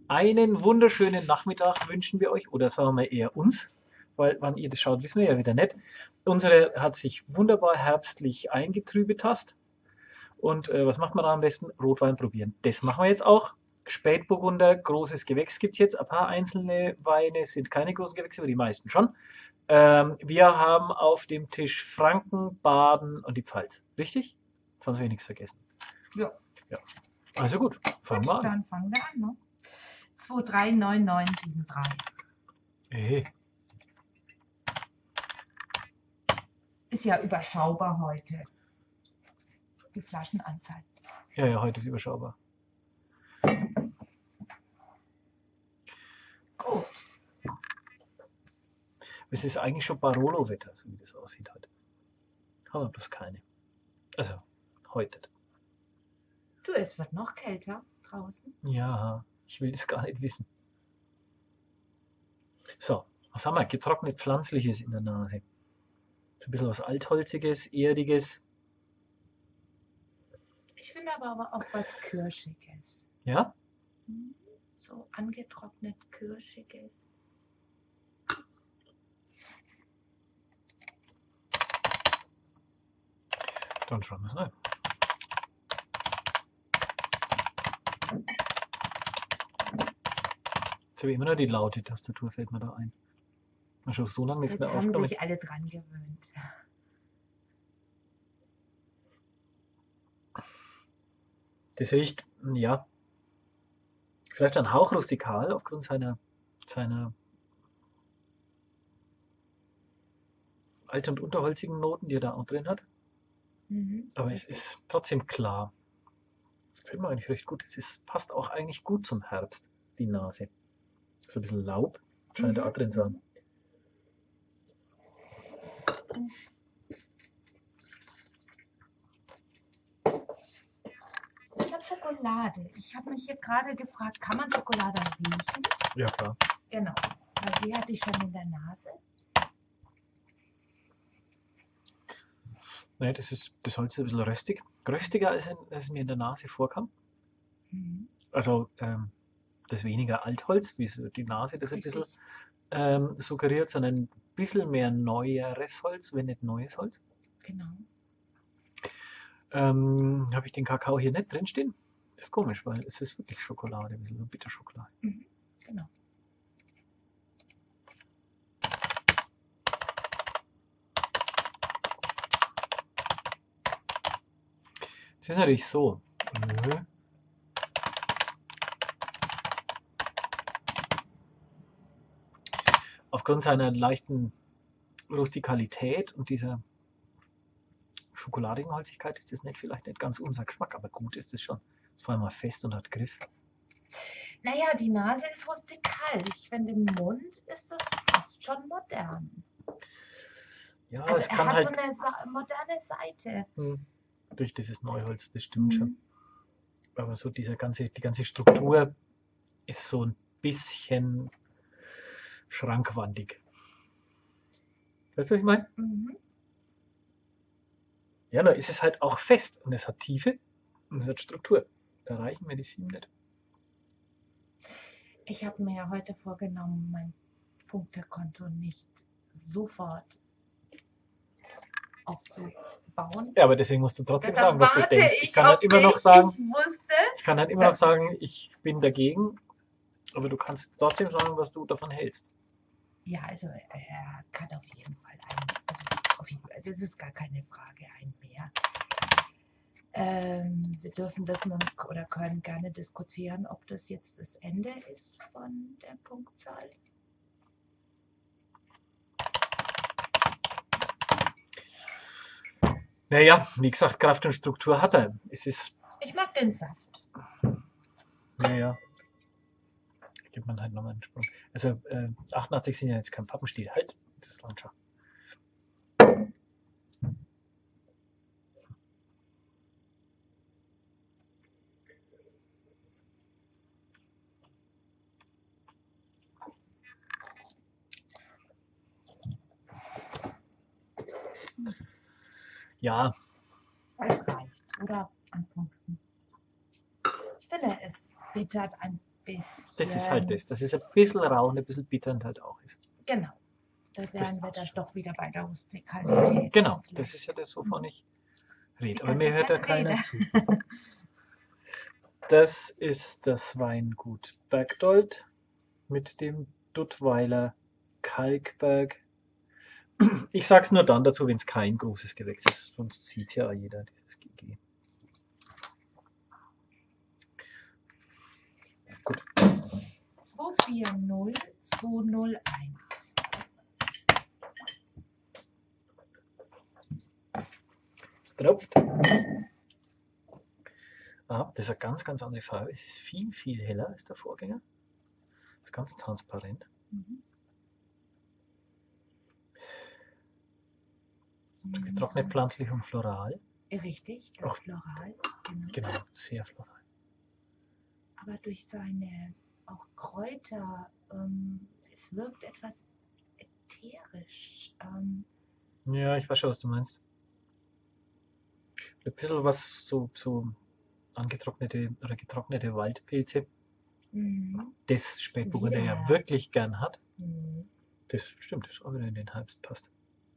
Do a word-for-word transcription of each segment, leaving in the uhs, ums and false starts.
Einen wunderschönen Nachmittag wünschen wir euch, oder sagen wir eher uns, weil wann ihr das schaut, wissen wir ja wieder nicht. Unsere hat sich wunderbar herbstlich eingetrübet hast. Und äh, was macht man da am besten? Rotwein probieren. Das machen wir jetzt auch. Spätburgunder, großes Gewächs gibt es jetzt. Ein paar einzelne Weine sind keine großen Gewächse, aber die meisten schon. Ähm, wir haben auf dem Tisch Franken, Baden und die Pfalz. Richtig? Sonst will ich nichts vergessen. Ja. Ja. Also gut, fangen Gut, wir an. dann fangen wir an. Ne? zwei drei neun neun sieben drei. Hey. Ist ja überschaubar heute. Die Flaschenanzahl. Ja, ja, heute ist überschaubar. Gut. Es ist eigentlich schon Barolo-Wetter, so wie das aussieht heute. Haben wir bloß keine. Also, heute. Du, es wird noch kälter draußen. Ja, ich will das gar nicht wissen. So, was haben wir? Getrocknet Pflanzliches in der Nase. So ein bisschen was Altholziges, Erdiges. Ich finde aber, aber auch was Kirschiges. Ja? So angetrocknet Kirschiges. Dann schauen wir es rein. Jetzt habe ich immer noch die laute Tastatur, fällt mir da ein. Ich habe schon so lange nichts Jetzt mehr haben aufgenommen. sich alle dran gewöhnt. Das riecht, ja, vielleicht ein Hauch rustikal aufgrund seiner, seiner alt- und unterholzigen Noten, die er da auch drin hat. Mhm. Aber es ist trotzdem klar. Gefällt mir eigentlich recht gut. Es ist, passt auch eigentlich gut zum Herbst, die Nase. So ein bisschen Laub scheint da auch drin zu haben. Ich habe Schokolade. Ich habe mich hier gerade gefragt, kann man Schokolade riechen? Ja, klar. Genau, weil die hatte ich schon in der Nase. Nee, das, ist, das Holz ist ein bisschen röstig. Röstiger, als, in, als es mir in der Nase vorkam. Mhm. Also ähm, das weniger Altholz, wie es die Nase das ein bisschen Richtig. ähm, suggeriert, sondern ein bisschen mehr neueres Holz, wenn nicht neues Holz. Genau. Ähm, habe ich den Kakao hier nicht drinstehen? Das ist komisch, weil es ist wirklich Schokolade, ein bisschen so Bitterschokolade. Mhm. Genau. Es ist natürlich so. Nö. Aufgrund seiner leichten Rustikalität und dieser schokoladigen Holzigkeit ist das nicht, vielleicht nicht ganz unser Geschmack, aber gut ist es schon. Ist vor allem mal fest und hat Griff. Naja, die Nase ist rustikal. Ich finde, im Mund ist das fast schon modern. Ja, Also es er kann hat halt so eine sa moderne Seite. hm, durch dieses Neuholz, das stimmt Mhm. schon. Aber so dieser ganze, die ganze Struktur ist so ein bisschen schrankwandig. Weißt du, was ich meine? Mhm. Ja, da ist es halt auch fest und es hat Tiefe und es hat Struktur. Da reichen mir die sieben nicht. Ich habe mir ja heute vorgenommen, mein Punktekonto nicht sofort aufzubauen. Ja, aber deswegen musst du trotzdem Deshalb sagen, was du warte denkst. Ich ich kann auf halt immer dich. noch sagen, Ich wusste, ich kann halt immer noch dass- sagen, ich bin dagegen, aber du kannst trotzdem sagen, was du davon hältst. ja, also er kann auf jeden Fall ein, also auf jeden Fall, das ist gar keine Frage, ein mehr. Ähm, wir dürfen das nun oder können gerne diskutieren, ob das jetzt das Ende ist von der Punktzahl. Naja, wie gesagt, Kraft und Struktur hat er. Es ist, Ich mag den Saft. naja, gibt man halt nochmal einen Sprung. Also äh, achtundachtzig sind ja jetzt kein Pappenstiel. Halt, das Launcher. Ja, Es reicht, oder? An Punkten. Ich finde, es bittert ein bisschen. Das ist halt das. Das ist ein bisschen rau und ein bisschen bitternd halt auch ist. Genau. Da Das wären wir passt dann schon. doch wieder bei der Rustikalität. Genau, ganz das leicht. ist ja das, wovon ich rede. Die Aber mir hört ganze ja Zeit keiner rede. zu. Das ist das Weingut Bergdold mit dem Duttweiler Kalkberg. Ich sage es nur dann dazu, wenn es kein großes Gewächs ist, sonst sieht ja jeder dieses G G. Gut. zwei vier null zwei null eins. Es tropft. Ah, das ist eine ganz, ganz andere Farbe. Es ist viel, viel heller als der Vorgänger. Es ist ganz transparent. Mhm. Getrocknet So, pflanzlich und floral. richtig, das Ach. Floral. Genau. Genau, sehr floral. Aber durch seine auch Kräuter, ähm, es wirkt etwas ätherisch. Ähm, Ja, ich weiß schon, was du meinst. Ein bisschen was so, so angetrocknete oder getrocknete Waldpilze, mhm. das Spätburgunder ja Wieder. wirklich gern hat. Mhm. Das stimmt, das auch wieder in den Herbst passt.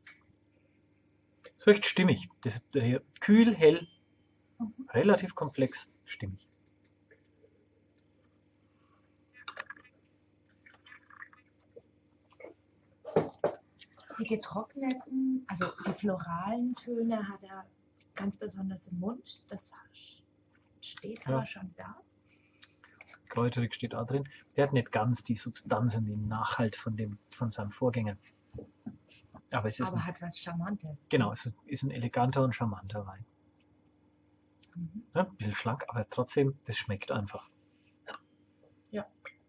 Ist recht stimmig. Das ist hier kühl, hell, Mhm. relativ komplex, stimmig. Die getrockneten, also die floralen Töne hat er ganz besonders im Mund. Das steht Ja. aber schon da. Kräuterig steht auch drin. Der hat nicht ganz die Substanz und den Nachhalt von, dem, von seinem Vorgänger. Aber es ist Aber ein, hat was Charmantes. genau, es ist ein eleganter und charmanter Wein. Mhm. Ja, ein bisschen schlank, aber trotzdem, das schmeckt einfach. Ja.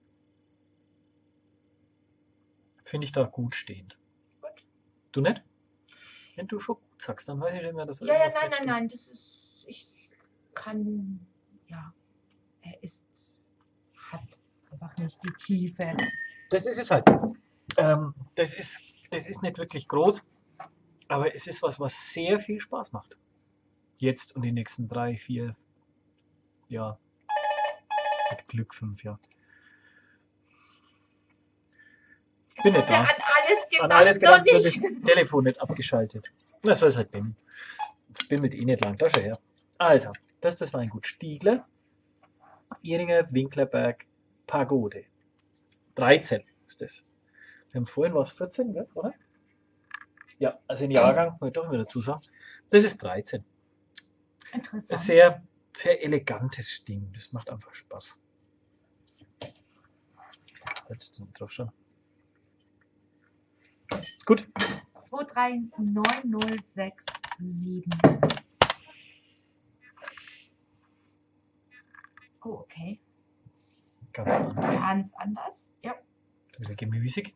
Finde ich da gut stehend. Gut. Du nicht? Wenn du schon gut sagst, dann weiß ich nicht mehr, dass Ja, ja, irgendwas nein, nicht nein, stimmt. nein, das ist, ich kann, ja, er ist, hat einfach nicht die Tiefe. Das ist es halt. Ähm, das, ist, das ist nicht wirklich groß, aber es ist was, was sehr viel Spaß macht. Jetzt und die nächsten drei, vier, ja, mit Glück fünf Jahre. Bin nicht da. An alles gedacht, An alles noch gedacht, wird nicht. das Telefon nicht abgeschaltet. Das soll es halt bin. Das bimmelt eh nicht lang, da schon her. Also, das ist das Weingut Stiegler, Ihringer Winklerberg Pagode. dreizehn ist das. Wir haben vorhin was vierzehn, gell, oder? Ja, also in Jahrgang, wollte ich doch immer dazu sagen. Das ist dreizehn. Ein Interessant. sehr, sehr elegantes Ding. Das macht einfach Spaß. Jetzt sind wir drauf schon. Gut. zwei drei neun null sechs sieben. Oh, okay. Ganz anders. Ganz anders. Ja. Ein bisschen gemüsig.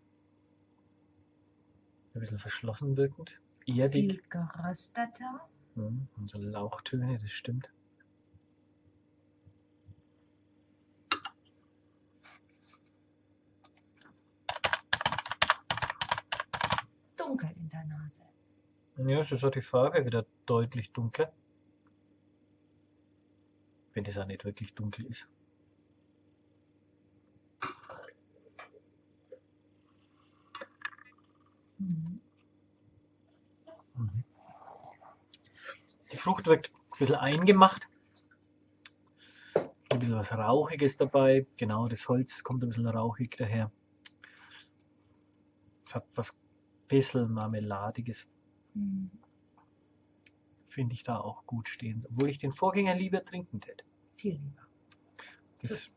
Ein bisschen verschlossen wirkend. Erdig. Viel gerösteter. Hm, und so Lauchtöne, das stimmt. Dunkel in der Nase. Ja, es ist auch die Farbe wieder deutlich dunkler. Wenn das auch nicht wirklich dunkel ist. Mhm. Mhm. Die Frucht wirkt ein bisschen eingemacht. Ein bisschen was Rauchiges dabei. Genau, das Holz kommt ein bisschen rauchig daher. Es hat was ein bisschen Marmeladiges. Mhm. Finde ich da auch gut stehen. Obwohl ich den Vorgänger lieber trinken hätte. Viel lieber. Das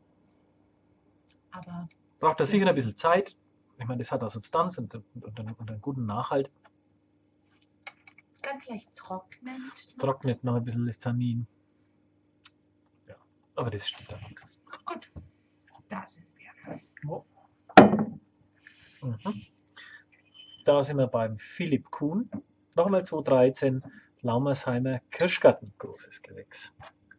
Aber braucht da sicher ein bisschen Zeit. Ich meine, das hat auch Substanz und, und, und, einen, und einen guten Nachhalt. ganz leicht trocknend. Es trocknet noch ein bisschen das Tannin. Ja, aber das steht da noch. Gut, da sind wir. Oh. Mhm. Da sind wir beim Philipp Kuhn. Nochmal zwei dreizehn. Laumersheimer Kirschgarten. Großes Gewächs.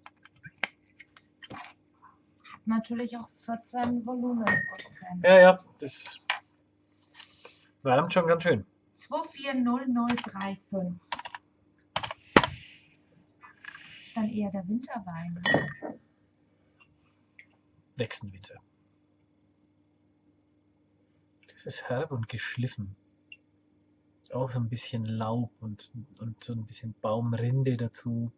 Hat natürlich auch vierzehn Volumenprozent. Ja, ja, das wärmt schon ganz schön. zwei vier null null drei fünf. Ist dann eher der Winterwein. nächsten Winter. Das ist herb und geschliffen. Auch so ein bisschen Laub und, und so ein bisschen Baumrinde dazu.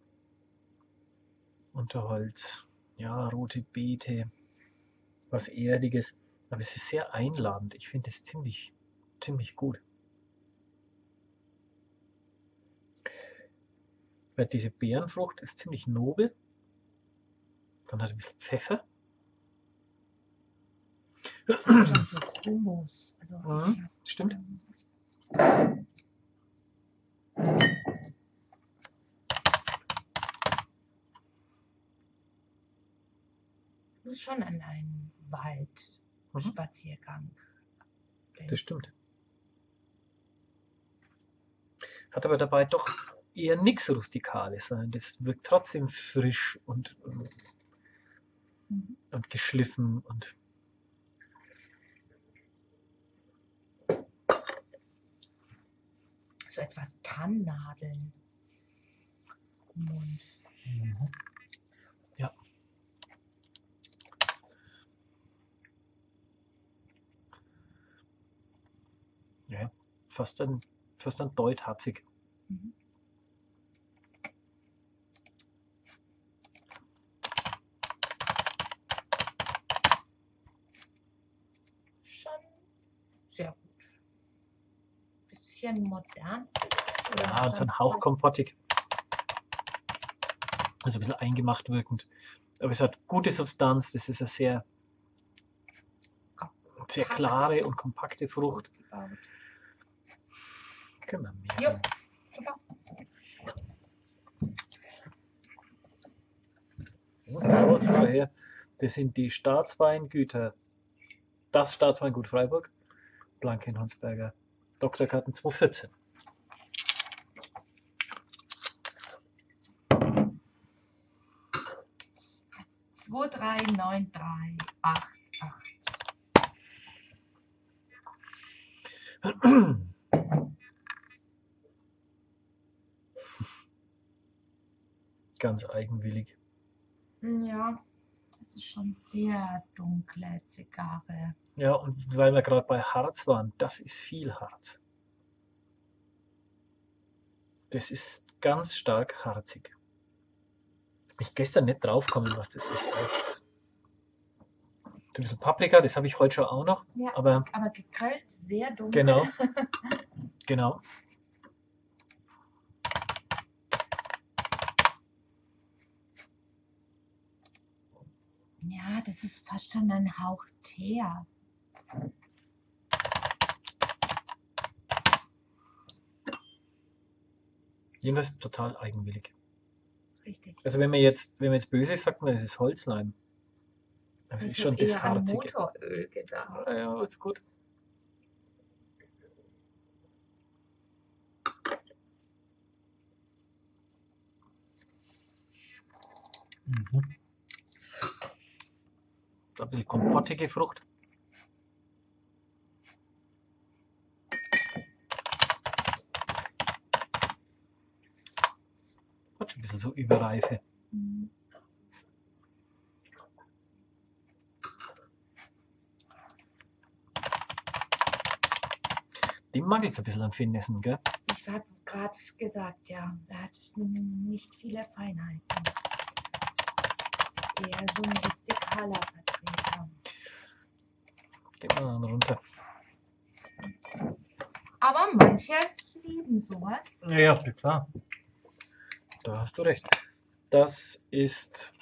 Unterholz. Ja, rote Beete. Was Erdiges. Aber es ist sehr einladend. Ich finde es ziemlich, ziemlich gut. Weil diese Beerenfrucht ist ziemlich nobel. Dann hat er ein bisschen Pfeffer. Schon so Hummus. Also Mhm, ich hab, stimmt. ähm, ich muss schon an einen Mhm, Waldspaziergang denken. das stimmt. Hat aber dabei doch eher nichts Rustikales sein. Das wirkt trotzdem frisch und, und, Mhm. und geschliffen und So etwas Tannennadeln im Mund. ja. Ja, fast ein, fast ein Deut harzig. Mhm. Schon sehr gut. Bisschen modern vielleicht, oder Ja, und so schon ein Hauch fast kompottig. Also ein bisschen eingemacht wirkend. Aber es hat gute Substanz. Das ist eine sehr, sehr kompakt klare und kompakte Frucht. gebaut. Können wir Jo, merken. super. Ja, vorher, das sind die Staatsweingüter. Das Staatsweingut Freiburg, Blankenhornsberger, Doktorkarten zweitausendvierzehn. zwei drei neun drei acht acht. Ganz eigenwillig. Ja, das ist schon sehr dunkle Zigarre. Ja, und weil wir gerade bei Harz waren, das ist viel Harz. Das ist ganz stark harzig. Bin ich gestern nicht draufgekommen, was das ist. Jetzt ein bisschen Paprika, das habe ich heute schon auch noch. Ja, Aber aber gegrillt, sehr dunkel. genau, genau. Ja, das ist fast schon ein Hauch Teer. Jedenfalls total eigenwillig. Richtig. Also wenn man jetzt, wenn man jetzt böse ist, sagt man, das ist Holzleim. Aber es ist Ich schon habe das eher an Harzige. Motoröl gedacht. Ja, ja, ist gut. Mhm. Ein bisschen kompottige Frucht. Hat schon ein bisschen so Überreife. Mhm. Dem mangelt es ein bisschen an Finessen, gell? Ich habe gerade gesagt, ja, er hat nicht viele Feinheiten. Eher so ein rustikaler Vertreter. Gehen wir dann runter. Aber manche lieben sowas. Ja, ja, klar. Da hast du recht. Das ist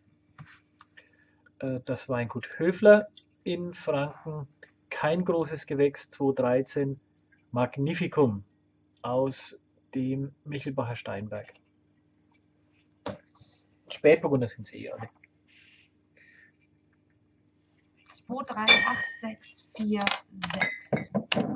äh, das Weingut Höfler in Franken. Kein großes Gewächs, zweitausenddreizehn. Magnificum aus dem Michelbacher Steinberg. Spätburgunder sind sie eh alle. zwei drei acht sechs vier sechs.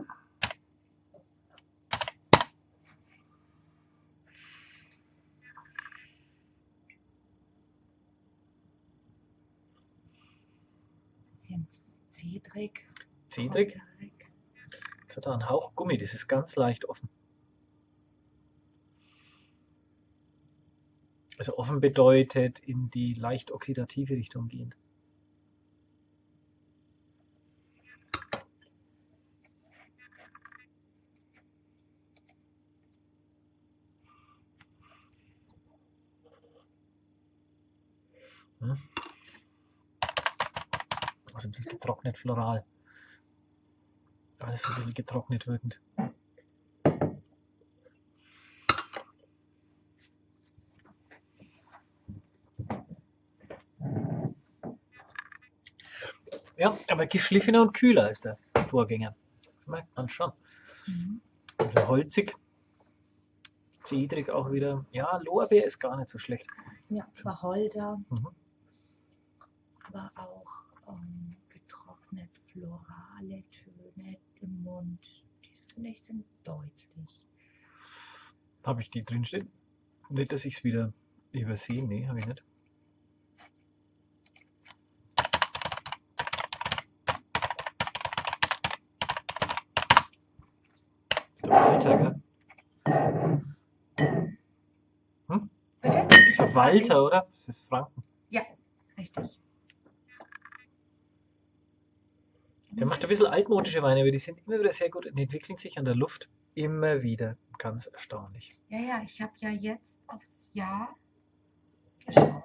Bisschen zedrig. Zedrig. kräuterig. Jetzt hat er einen Hauch Gummi, das ist ganz leicht offen. Also offen bedeutet in die leicht oxidative Richtung gehend. Hm. Also ein bisschen getrocknet floral. Alles ein bisschen getrocknet wirkend. Ja, aber geschliffener und kühler als der Vorgänger. Das merkt man schon. Mhm. Also holzig. Zedrig auch wieder. Ja, Lorbeer ist gar nicht so schlecht. Ja, Wacholder, Mhm. aber auch ähm, getrocknet florale Töne im Mund. Die finde ich sind deutlich. Habe ich die drin stehen? Nicht, dass ich es wieder übersehe. Nee, habe ich nicht. Der Walter, gell? Hm? Bitte? Ich Der Walter, oder? Das ist Franken. Ja, richtig. Der macht ein bisschen altmodische Weine, aber die sind immer wieder sehr gut und entwickeln sich an der Luft immer wieder. Ganz erstaunlich. Ja, ja, ich habe ja jetzt aufs Jahr geschaut.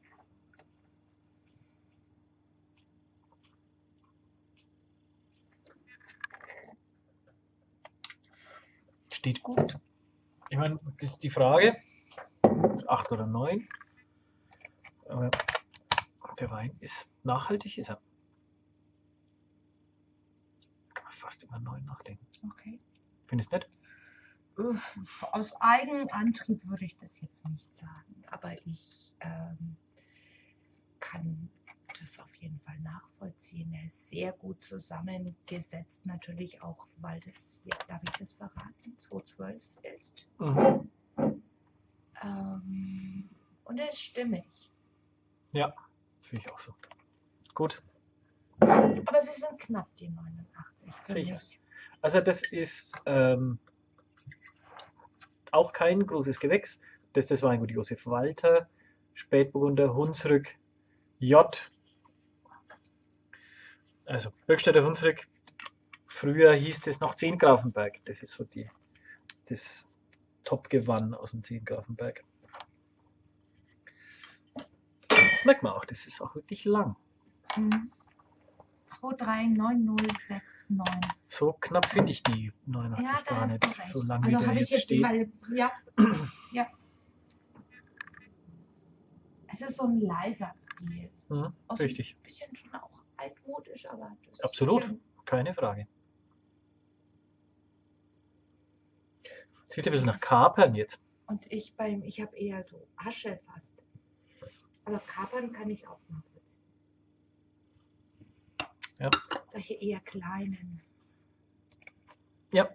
Steht gut. Ich meine, das ist die Frage. Acht oder neun. Aber der Wein ist nachhaltig, ist er. Kann man fast über neun nachdenken. Okay. Findest du nicht? Uff, aus Eigenantrieb würde ich das jetzt nicht sagen, aber ich ähm, kann das auf jeden Fall nachvollziehen. Er ist sehr gut zusammengesetzt, natürlich auch, weil das, ja, darf ich das verraten, zweitausendzwölf ist. Mhm. Ähm, und er ist stimmig. Ja, sehe ich auch so. Gut. Aber sie sind knapp, die neunundachtzig für Sicher. mich. Also das ist ähm, auch kein großes Gewächs. Das ist das Weingut Josef Walter, Spätburgunder, Hunsrück, J. Also Höchstädter Hunsrück. Früher hieß das noch Zehngrafenberg. Das ist so die, das Top-Gewann aus dem Zehngrafenberg. Das merkt man auch, das ist auch wirklich lang. Mhm. zwei drei neun null sechs neun. So knapp finde ich die neunundachtzig Ja, da gar hast nicht, du recht. so lang Also wie der habe ich jetzt jetzt steht. mal, ja, ja. Es ist so ein leiser Stil. Mhm, Aus richtig, Ein bisschen schon auch altmodisch, aber das absolut, Ist keine Frage. Sieht ein bisschen Das nach ist- Kapern jetzt. und ich beim, ich habe eher so Asche fast. Aber Kapern kann ich auch nachvollziehen. Ja. Solche eher kleinen. Ja,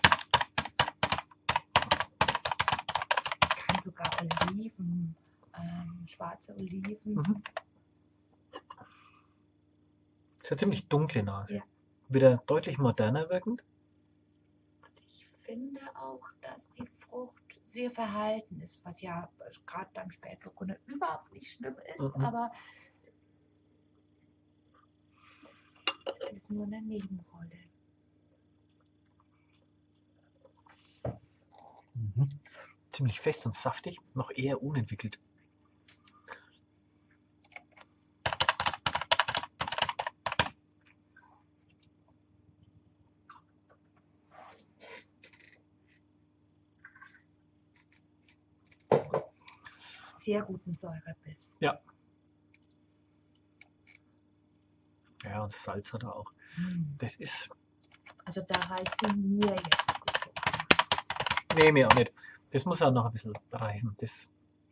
Kann sogar Oliven, ähm, schwarze Oliven. mhm. Ist eine ziemlich dunkle Nase. Ja. Wieder deutlich moderner wirkend. Ich finde auch, dass die Frucht sehr verhalten ist, was ja gerade beim Spätburgunder überhaupt nicht schlimm ist, Mhm. aber es ist nur eine Nebenrolle. Mhm. Ziemlich fest und saftig, noch eher unentwickelt. Sehr guten Säurebiss. Ja. Ja, und Salz hat er auch. Hm. Das ist, Also da reicht mir jetzt gut. nee, mir auch nicht. Das muss auch noch ein bisschen reifen. Das,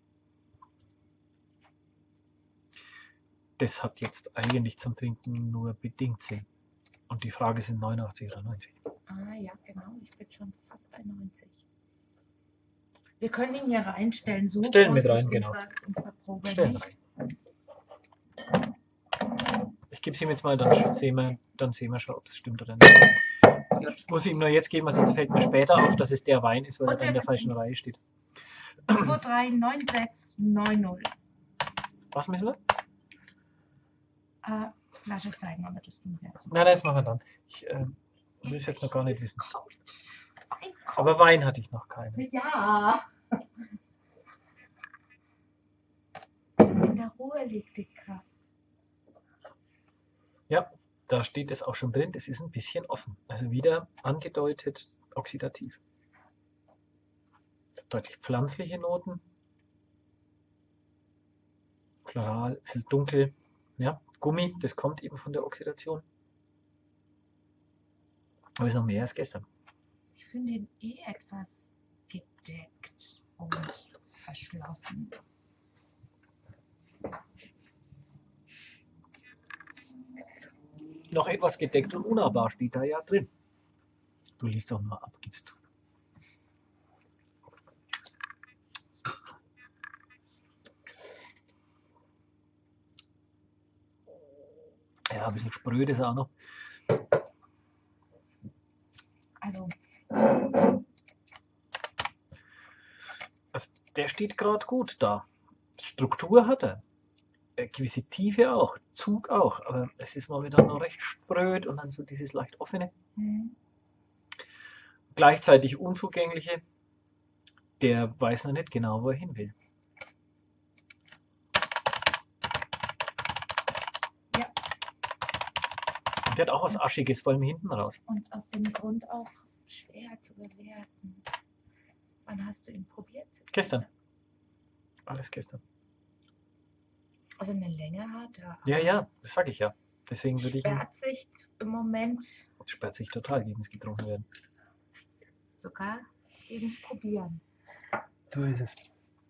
das hat jetzt eigentlich zum Trinken nur bedingt Sinn. Und die Frage sind neunundachtzig oder neunzig. Ah ja, genau. Ich bin schon fast bei neunzig. Wir können ihn hier reinstellen. So Stellen mit groß rein, ist genau. Unsere, unsere Probe Stellen nicht. rein. Ich gebe es ihm jetzt mal, dann sehen wir, dann sehen wir schon, ob es stimmt oder nicht. Gut. Muss ich ihm nur jetzt geben, weil sonst fällt mir später auf, dass es der Wein ist, weil Und er dann wir in der wissen- falschen Reihe steht. zwei drei neun sechs neun null. Was müssen wir? Äh, Flasche zeigen, aber das tun wir jetzt. Nein, nein, das machen wir dann. Ich äh, will es jetzt noch gar nicht wissen. Kommt. Wein kommt. Aber Wein hatte ich noch keinen. Ja. der Ruhe liegt die Kraft. Ja, da steht es auch schon drin, das ist ein bisschen offen. Also wieder angedeutet oxidativ. Deutlich pflanzliche Noten. Floral, ein bisschen dunkel. Ja, Gummi, das kommt eben von der Oxidation. Aber es ist noch mehr als gestern. Ich finde ihn eh etwas gedeckt und verschlossen. Noch etwas gedeckt und unnahbar steht da ja drin. Du liest doch nur ab, gibst du. Ja, ein bisschen spröde ist er auch noch. Also, Also der steht gerade gut da. Struktur hat er. Äh, Gewisse Tiefe auch. Zug auch. Aber es ist mal wieder noch recht spröd und dann so dieses leicht offene. hm, Gleichzeitig unzugängliche. Der weiß noch nicht genau, wo er hin will. Ja. Und der hat auch was Aschiges, vor allem hinten raus. und aus dem Grund auch schwer zu bewerten. Wann hast du ihn probiert? Gestern. Alles gestern. Also eine Länge hat er. Ja, ja, das sage ich ja. Deswegen würde ich ihn. Sperrt sich im Moment Sperrt sich total gegen das getrunken werden. sogar gegen das Probieren. So ist es.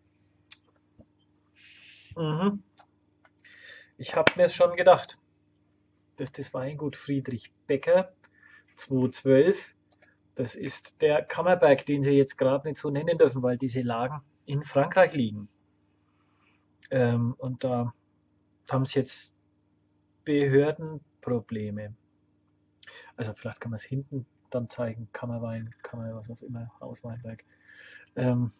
Mhm. Ich habe mir es schon gedacht. Das, das Weingut Friedrich Becker zweihundertzwölf. Das ist der Kammerberg, den Sie jetzt gerade nicht so nennen dürfen, weil diese Lagen in Frankreich liegen. Ähm, und da haben Sie jetzt Behördenprobleme. Also vielleicht kann man es hinten dann zeigen. Kammerwein, Kammer, was auch immer, Hausweinberg. Ähm,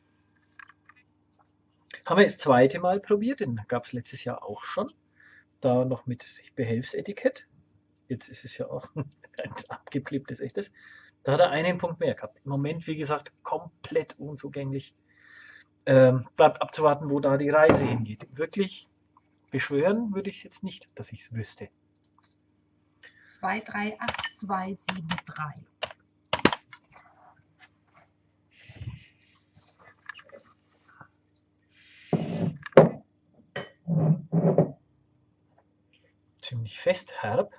haben wir das zweite Mal probiert, den gab es letztes Jahr auch schon. Da noch mit Behelfsetikett. Jetzt ist es ja auch ein abgebliebtes echtes. Da hat er einen Punkt mehr gehabt. Im Moment, wie gesagt, komplett unzugänglich. Ähm, bleibt abzuwarten, wo da die Reise hingeht. Wirklich beschwören würde ich es jetzt nicht, dass ich es wüsste. zwei drei acht zwei sieben drei. Ziemlich fest, herb.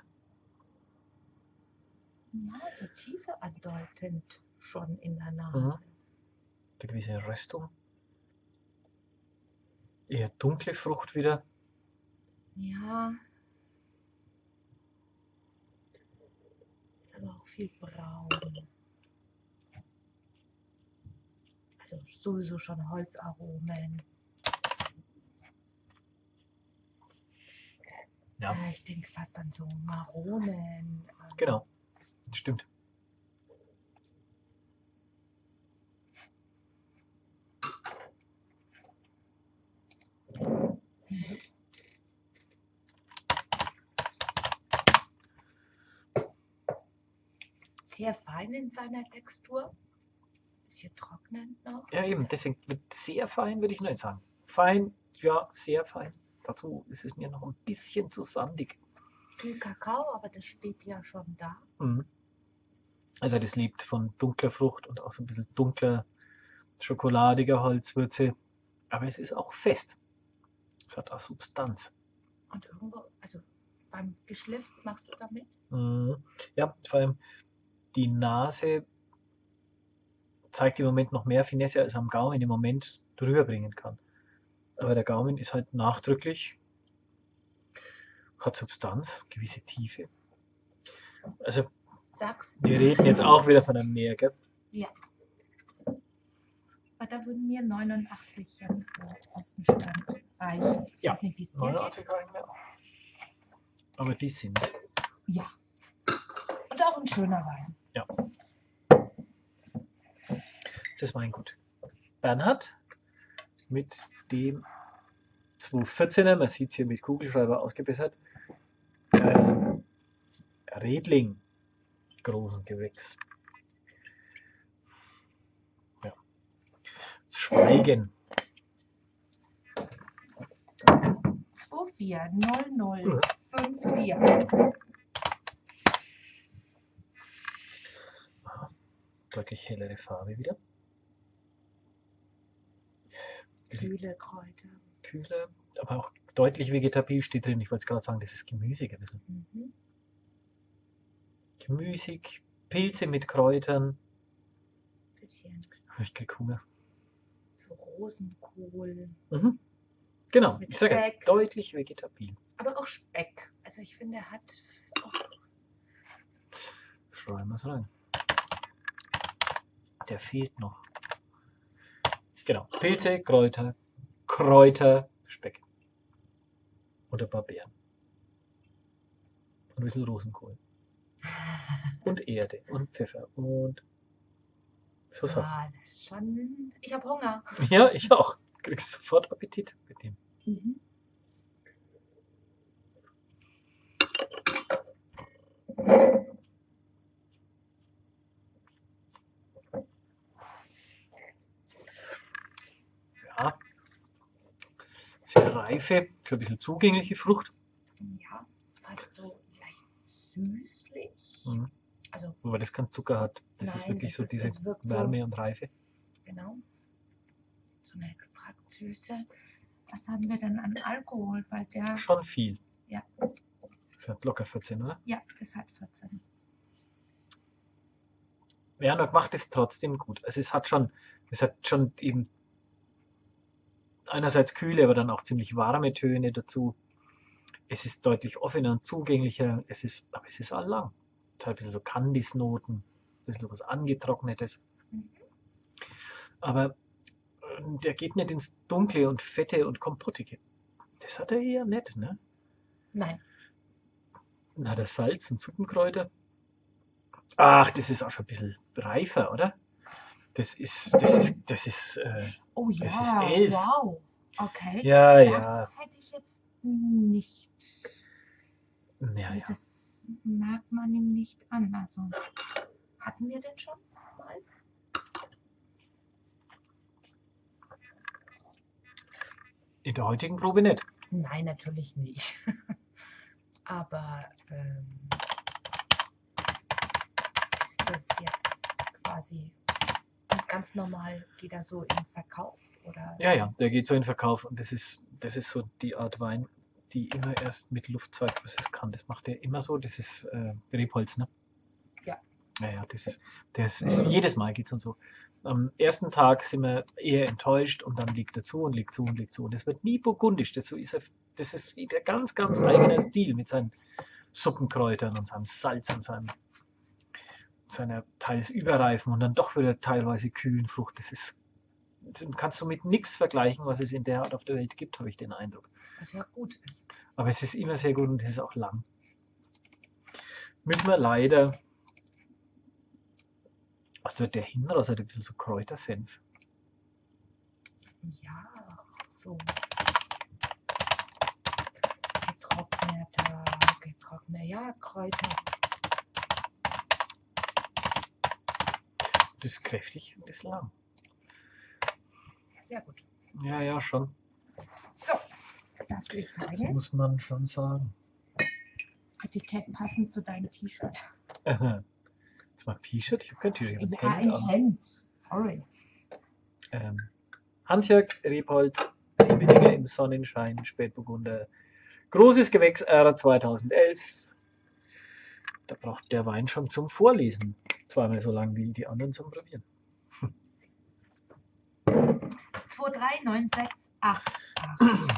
Ja, so Tiefe andeutend schon in der Nase. Mhm. Eine gewisse Röstung. Eher dunkle Frucht wieder. Ja. Ist aber auch viel braun. Also sowieso schon Holzaromen. Ja, Ja, ich denke fast an so Maronen. ähm, genau. Stimmt. Sehr fein in seiner Textur. Bisschen trocknend noch. Ja, eben. Deswegen mit sehr fein würde ich nicht sagen. Fein, ja, sehr fein. Dazu ist es mir noch ein bisschen zu sandig. Viel Kakao, aber das steht ja schon da. Mhm. Also das lebt von dunkler Frucht und auch so ein bisschen dunkler, schokoladiger Holzwürze. Aber es ist auch fest. Es hat auch Substanz. Und irgendwo, also beim Geschliff machst du damit? Mhm. Ja, vor allem die Nase zeigt im Moment noch mehr Finesse, als am Gaumen im Moment rüberbringen kann. Aber der Gaumen ist halt nachdrücklich, hat Substanz, gewisse Tiefe. Also Sag's. wir reden jetzt auch wieder von einem Meer, gell? Ja. Aber da würden mir neunundachtzig jetzt so aus dem Stand reichen. Ich Ja, weiß nicht, wie es dir geht. neunundachtzig reichen mir auch. Aber die sind's. Ja. Und auch ein schöner Wein. Ja. Das Weingut Bernhard mit dem zweihundertvierzehner, man sieht es hier mit Kugelschreiber ausgebessert, äh, Redling großen Gewächs. Ja. Schweigen. zwei vier null null fünf vier. Deutlich hellere Farbe wieder. Kühle Kräuter. Kühle, aber auch deutlich vegetabil steht drin. Ich wollte gerade sagen, das ist gemüsig ein bisschen. Mhm. Gemüsig, Pilze mit Kräutern. Bisschen Ich krieg Hunger. so Rosenkohl. Mhm. Genau, Mit ich sage Speck. deutlich vegetabil. Aber auch Speck. Also ich finde, er hat auch Schreiben wir es rein. Der fehlt noch. Genau, Pilze, Kräuter, Kräuter, Speck. Und ein paar Beeren. Und ein bisschen Rosenkohl. Und Erde und Pfeffer und so Sachen. ah, das ist schon. Ich habe Hunger. Ja, ich auch. Kriegst sofort Appetit mit dem. Mhm. Ja. Sehr reife, für ein bisschen zugängliche Frucht. Ja, fast so leicht süßlich. Mhm. Also Wobei das keinen Zucker hat. Das nein, ist wirklich das so ist, diese es wirkt Wärme so, und Reife. genau. So eine Extraktsüße. Was haben wir denn an Alkohol? Weil der, Schon viel. Ja. Das hat locker vierzehn, oder? ja, das hat vierzehn. Ja, und macht es trotzdem gut. Also es hat schon, es hat schon eben einerseits kühle, aber dann auch ziemlich warme Töne dazu. Es ist deutlich offener und zugänglicher. Es ist, aber es ist all lang. Es hat ein bisschen so Kandisnoten, ein bisschen so was Angetrocknetes. Mhm. Aber äh, der geht nicht ins Dunkle und Fette und Kompottige. Das hat er eher nicht, ne? Nein, Dann hat er Salz und Suppenkräuter. Ach, das ist auch schon ein bisschen reifer, oder? Das ist, das ist, das ist, äh, oh Es ja, ist elf. wow. Okay, ja, ja, das hätte ich jetzt nicht. ja, Also ja. das merkt man ihm nicht an. Also hatten wir den schon mal? In der heutigen Probe nicht. Nein, natürlich nicht. Aber ähm, ist das jetzt quasi ganz normal, geht er so in Verkauf? Oder? Ja, ja, der geht so in den Verkauf und das ist, das ist so die Art Wein, die immer erst mit Luft zeigt, was es kann. Das macht er immer so. Das ist äh, Rebholz, ne? Ja. Ja, ja, das ist, das ist jedes Mal geht's und so. Am ersten Tag sind wir eher enttäuscht und dann liegt er zu und liegt zu und liegt zu. Und das wird nie burgundisch. Das, so ist er, das ist wieder ganz, ganz eigener Stil mit seinen Suppenkräutern und seinem Salz und seinem, seiner teils überreifen und dann doch wieder teilweise kühlen Frucht. Das ist, das kannst du mit nichts vergleichen, was es in der Art auf der Welt gibt, habe ich den Eindruck. Was ja gut ist. Aber es ist immer sehr gut und es ist auch lang. Müssen wir leider, also der Hinraus hat ein bisschen so Kräutersenf. Ja, so getrockneter, getrockneter, ja, Kräuter. Das ist kräftig und ist lang. Sehr gut. Ja, ja, schon. So, darfst du dir Das zeigen? muss man schon sagen. Etikett passend zu deinem T-Shirt. Jetzt mal ein T-Shirt? Ich habe kein T-Shirt, ich Ja, habe ein Hemd ein an. Hemd. Sorry. Ähm, Handwerk, Rebholz, Siebeninger im Sonnenschein, Spätburgunder. Großes Gewächs R zweitausendelf. Da braucht der Wein schon zum Vorlesen zweimal so lang wie die anderen zum Probieren. zwei drei neun sechs acht acht.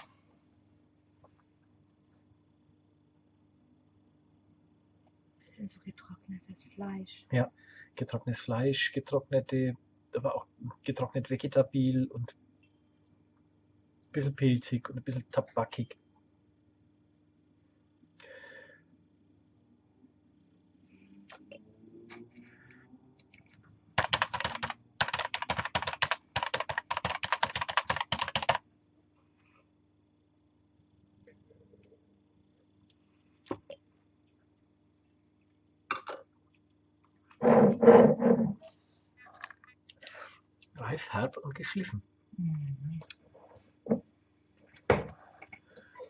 Bisschen so getrocknetes Fleisch. Ja, getrocknetes Fleisch, getrocknete, aber auch getrocknet vegetabil und ein bisschen pilzig und ein bisschen tabakig. Reif, herb und geschliffen. Mhm.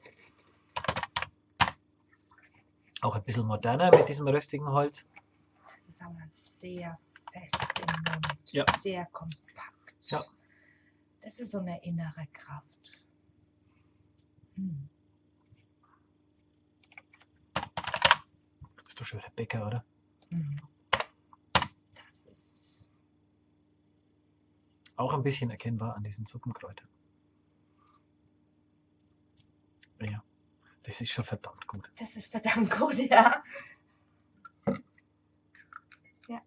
Auch ein bisschen moderner mit diesem röstigen Holz. Das ist aber sehr fest im Mund. Ja. Sehr kompakt. Ja. Das ist so eine innere Kraft. Hm. Das ist doch schon der Bäcker, oder? Hm. Das ist. Auch ein bisschen erkennbar an diesen Suppenkräutern. Ja, das ist schon verdammt gut. Das ist verdammt gut, ja. Ja.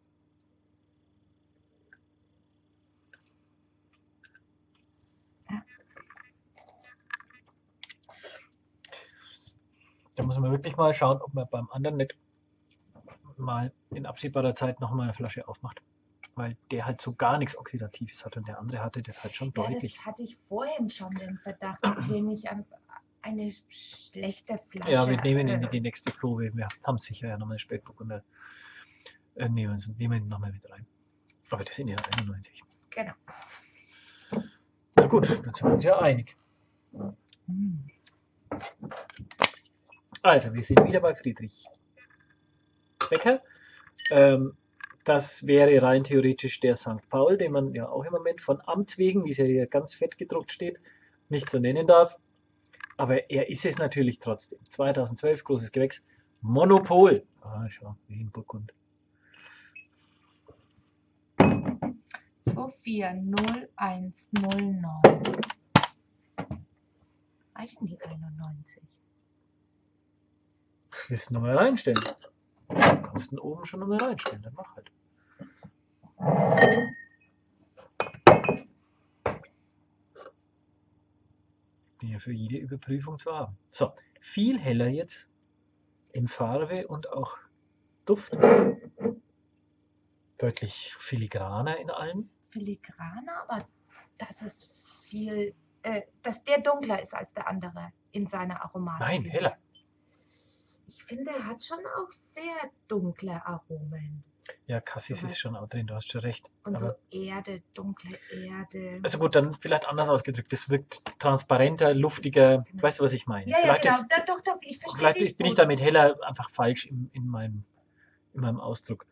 Ja. Da muss man wirklich mal schauen, ob man beim anderen nicht mal in absehbarer Zeit noch mal eine Flasche aufmacht. Weil der halt so gar nichts Oxidatives hat und der andere hatte das halt schon Ja, deutlich. das hatte ich vorhin schon den Verdacht, wenn ich ein- eine schlechte Flasche. Ja, wir nehmen ihn äh, in die nächste Probe. Wir haben sicher ja nochmal einen Spätburgunder. Äh, nehmen wir nehmen ihn nochmal mit rein. Aber das sind ja einundneunzig. Genau. Na gut, dann sind wir uns ja einig. Hm. Also, wir sind wieder bei Friedrich Becker. Ähm, das wäre rein theoretisch der Sankt Paul, den man ja auch im Moment von Amts wegen, wie es ja hier ganz fett gedruckt steht, nicht so nennen darf. Aber er ist es natürlich trotzdem. zweitausendzwölf, großes Gewächs, Monopol. Ah, schau, wie in Burgund. zwei vier null eins null neun. Reichen die einundneunzig? Willst du nochmal reinstellen? Du kannst ihn oben schon nochmal reinstellen, dann mach halt. Bin ja für jede Überprüfung zu haben. So, viel heller jetzt in Farbe und auch Duft. Deutlich filigraner in allem. Filigraner, aber das ist viel, äh, dass der dunkler ist als der andere in seiner Aromatik. Nein, heller. Ich finde, er hat schon auch sehr dunkle Aromen. Ja, Cassis Du ist hast- schon auch drin, du hast schon recht. Und Aber, so Erde, dunkle Erde. also gut, dann vielleicht anders ausgedrückt. Das wirkt transparenter, luftiger. Genau. Weißt du, was ich meine? Ja, ja, vielleicht genau. ist, Da, doch, doch, ich verstehe vielleicht dich bin ich gut. damit heller einfach falsch in, in, meinem, in meinem Ausdruck.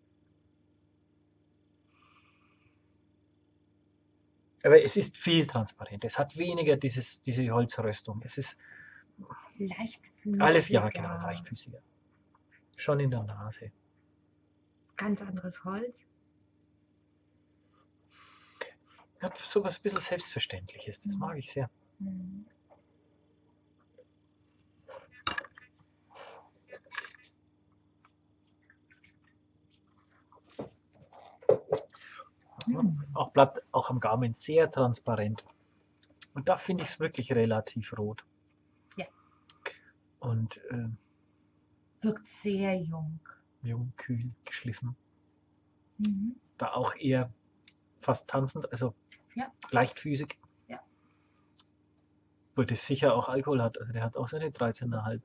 Aber es ist viel transparent. Es hat weniger dieses, diese Holzröstung. Es ist Leichtfüßiger. alles, ja, genau, leichtfüßiger. Schon in der Nase. Ganz anderes Holz. Hat so was ein bisschen Selbstverständliches. Das Mhm. mag ich sehr. Hm. Hm. Auch bleibt auch am Gaumen sehr transparent. Und da finde ich es wirklich relativ rot. Ja. Und äh, Wirkt sehr jung. jung, kühl, geschliffen. Mhm. Da auch eher fast tanzend, also Ja. leichtfüßig. Ja. Wo das sicher auch Alkohol hat. Also der hat auch seine dreizehn Komma fünf.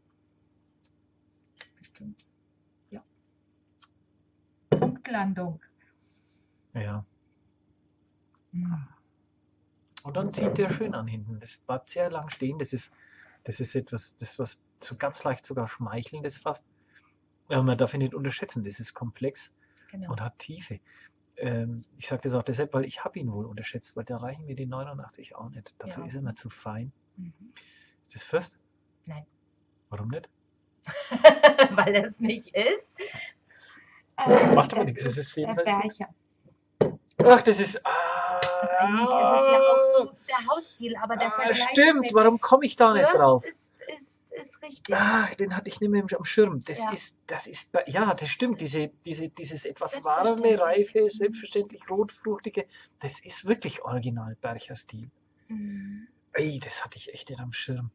Bestimmt. Ja. Punktlandung. Ja. Hm. Und dann zieht der schön an hinten. Das bleibt sehr lang stehen. Das ist, das ist etwas, das was so ganz leicht sogar schmeichelndes fast. Aber man darf ihn nicht unterschätzen. Das ist komplex Genau. und hat Tiefe. Ähm, ich sage das auch deshalb, weil ich habe ihn wohl unterschätzt, weil da reichen mir die neunundachtzig auch nicht. Dazu Ja. ist er mir zu fein. Mhm. Ist das Fürst? Nein. Warum nicht? Weil es nicht ist. Macht aber Das nichts, es ist der jedenfalls gut. Bercher. Ach, das ist. Ah, Und eigentlich ist es ja auch so der Hausstil, aber der ah, Vergleich stimmt, mit warum komme ich da nicht Fürst drauf? Ist, ist, ist richtig. Ah, den hatte ich nicht mehr am Schirm. Das Ja. ist, das ist, bei- ja, das stimmt. Diese, diese, dieses etwas warme, Selbstverständlich. reife, Mhm. selbstverständlich rotfruchtige, das ist wirklich original Bercher Stil. Mhm. Ey, das hatte ich echt nicht am Schirm.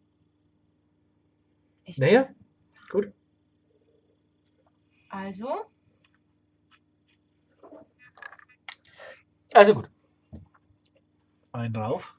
Ich- Naja, gut. Also, Also gut. Ein rauf.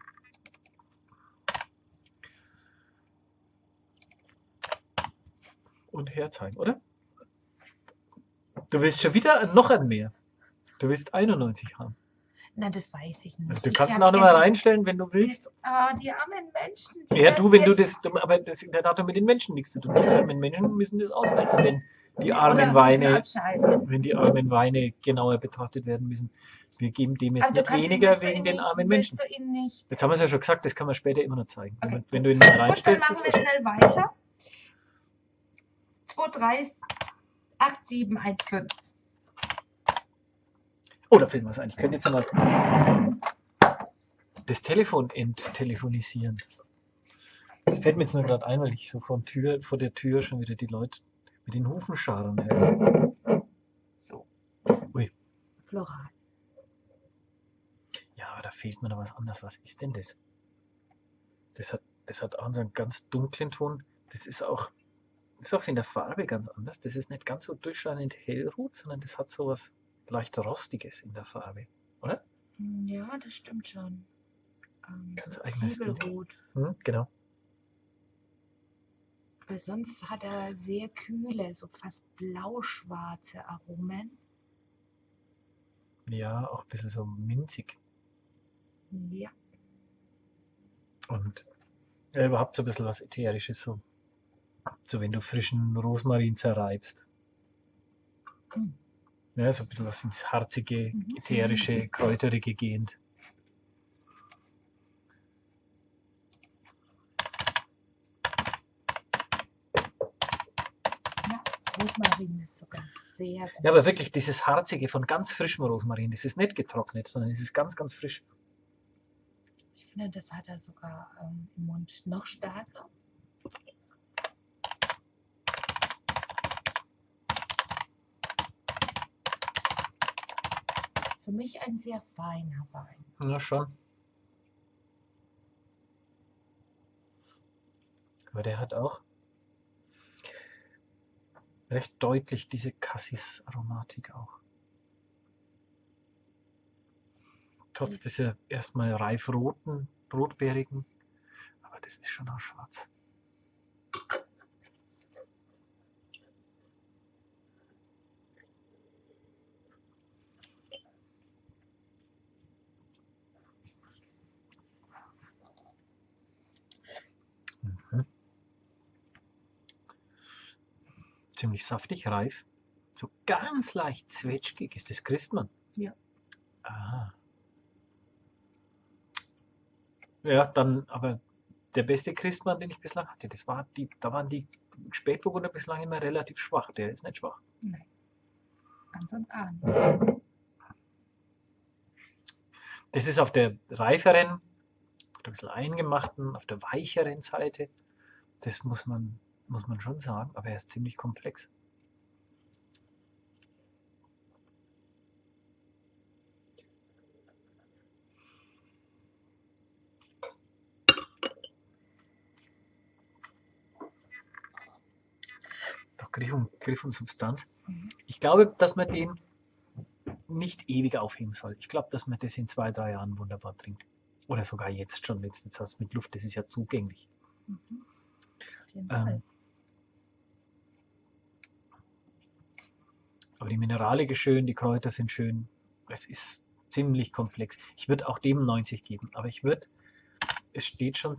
Und herzeigen, oder? Du willst schon wieder noch ein mehr. Du willst einundneunzig haben. Na, das weiß ich nicht. Du Ich kannst ihn hab auch noch mal gedacht, reinstellen, wenn du willst. Ah, die armen Menschen. Die Ja, das du, wenn du jetzt- das, aber das, das hat doch mit den Menschen nichts zu tun. Die armen Menschen müssen das aushalten, wenn die Oder armen müssen Weine, abschalten. wenn die armen Weine genauer betrachtet werden müssen. Wir geben dem jetzt Aber du nicht kannst, weniger willst du wegen ihn den nicht, armen willst Menschen. du ihn nicht. Jetzt haben wir es ja schon gesagt, das kann man später immer noch zeigen. Okay, wenn, wenn gut. du ihn mal Gut, dann reinstellst, machen ist wir was. schnell weiter. zwei drei acht sieben eins fünf. Oh, da fehlt was ein. Ich könnte jetzt mal das Telefon enttelefonisieren. Das fällt mir jetzt nur gerade ein, weil ich so vor, Tür, vor der Tür schon wieder die Leute mit den Hufen scharen höre. So. Ui. Floral. Ja, aber da fehlt mir noch was anderes. Was ist denn das? Das hat, das hat auch so einen ganz dunklen Ton. Das ist auch, das ist auch in der Farbe ganz anders. Das ist nicht ganz so durchscheinend hellrot, sondern das hat so was leicht Rostiges in der Farbe. Oder? Ja, das stimmt schon. Ähm, Ganz so eigenes Stil. Zwiebelrot. Hm, genau. Weil sonst hat er sehr kühle, so fast blau-schwarze Aromen. Ja, auch ein bisschen so minzig. Ja. Und ja, überhaupt so ein bisschen was Ätherisches. So, so wenn du frischen Rosmarin zerreibst. Hm. Ja, so ein bisschen was ins harzige, Mhm. ätherische, kräuterige gehend. Rosmarin ist sogar sehr gut. Ja, aber wirklich dieses harzige von ganz frischem Rosmarin, das ist nicht getrocknet, sondern das ist ganz, ganz frisch. Ich finde, das hat er sogar ähm, im Mund noch stärker. Für mich ein sehr feiner Wein. Ja, schon. Aber der hat auch recht deutlich diese Cassis-Aromatik auch. Trotz dieser erstmal reif-roten, rotbeerigen, aber das ist schon auch schwarz. Mhm. Ziemlich saftig, reif. So ganz leicht zwetschgig. Ist das Christmann? Ja. Aha. Ja, dann aber der beste Christmann, den ich bislang hatte, das war die, da waren die Spätburgunder bislang immer relativ schwach. Der ist nicht schwach. Nein. Ganz und gar nicht. Das ist auf der reiferen, auf der ein bisschen eingemachten, auf der weicheren Seite. Das muss man, muss man schon sagen, aber er ist ziemlich komplex. Doch Griff und, Griff und Substanz. Mhm. Ich glaube, dass man den nicht ewig aufheben soll. Ich glaube, dass man das in zwei, drei Jahren wunderbar trinkt. Oder sogar jetzt schon, wenn es jetzt hast mit Luft, das ist ja zugänglich. Mhm. Auf jeden Fall. Ähm, aber die Mineralik ist schön, die Kräuter sind schön. Es ist ziemlich komplex. Ich würde auch dem neunzig geben, aber ich würde, es steht schon,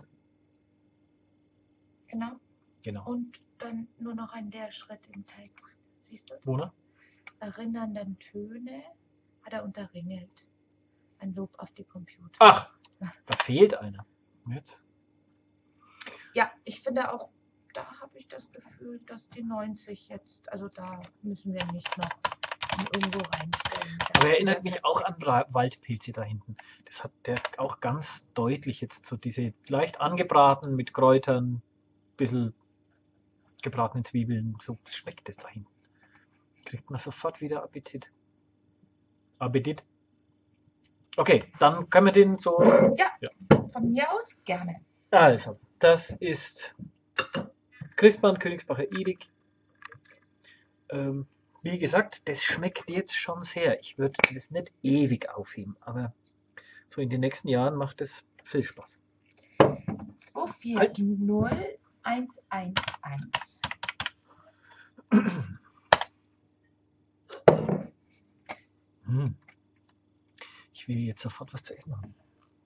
Genau. genau. Und dann nur noch ein der Schritt im Text. Siehst du das? Wo, ne? Erinnernden Töne hat er unterringelt. Ein Lob auf die Computer. Ach, da fehlt einer. Jetzt? Ja, ich finde auch, da habe ich das Gefühl, dass die neunzig jetzt, also da müssen wir nicht noch irgendwo reinstellen. Da Aber er erinnert wird mich nicht auch weg. an Ra- Waldpilze da hinten. Das hat der auch ganz deutlich jetzt so diese leicht angebraten mit Kräutern, bisschen gebratene Zwiebeln, so schmeckt es da hinten. Kriegt man sofort wieder Appetit. Appetit. Okay, dann können wir den so. Von mir aus gerne. Also, das ist Christmann Königsbacher Edek. Ähm, wie gesagt, das schmeckt jetzt schon sehr. Ich würde das nicht ewig aufheben, aber so in den nächsten Jahren macht es viel Spaß. zwei vier Halt. null eins eins eins. Hm. Ich Ich will jetzt sofort was zu essen haben.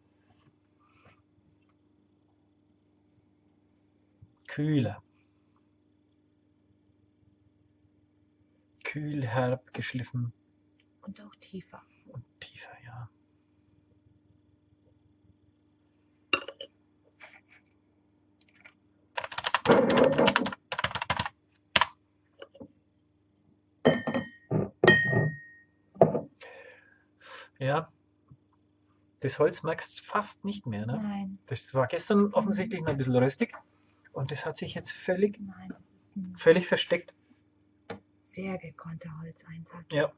Kühler. Kühl, herb, geschliffen Und auch tiefer. und tiefer, ja. Ja, das Holz merkst du fast nicht mehr, ne? Nein, Das war gestern offensichtlich noch ein bisschen röstig und das hat sich jetzt völlig, nein, das ist ein völlig versteckt. sehr gekonnter Holzeinsatz. Ja.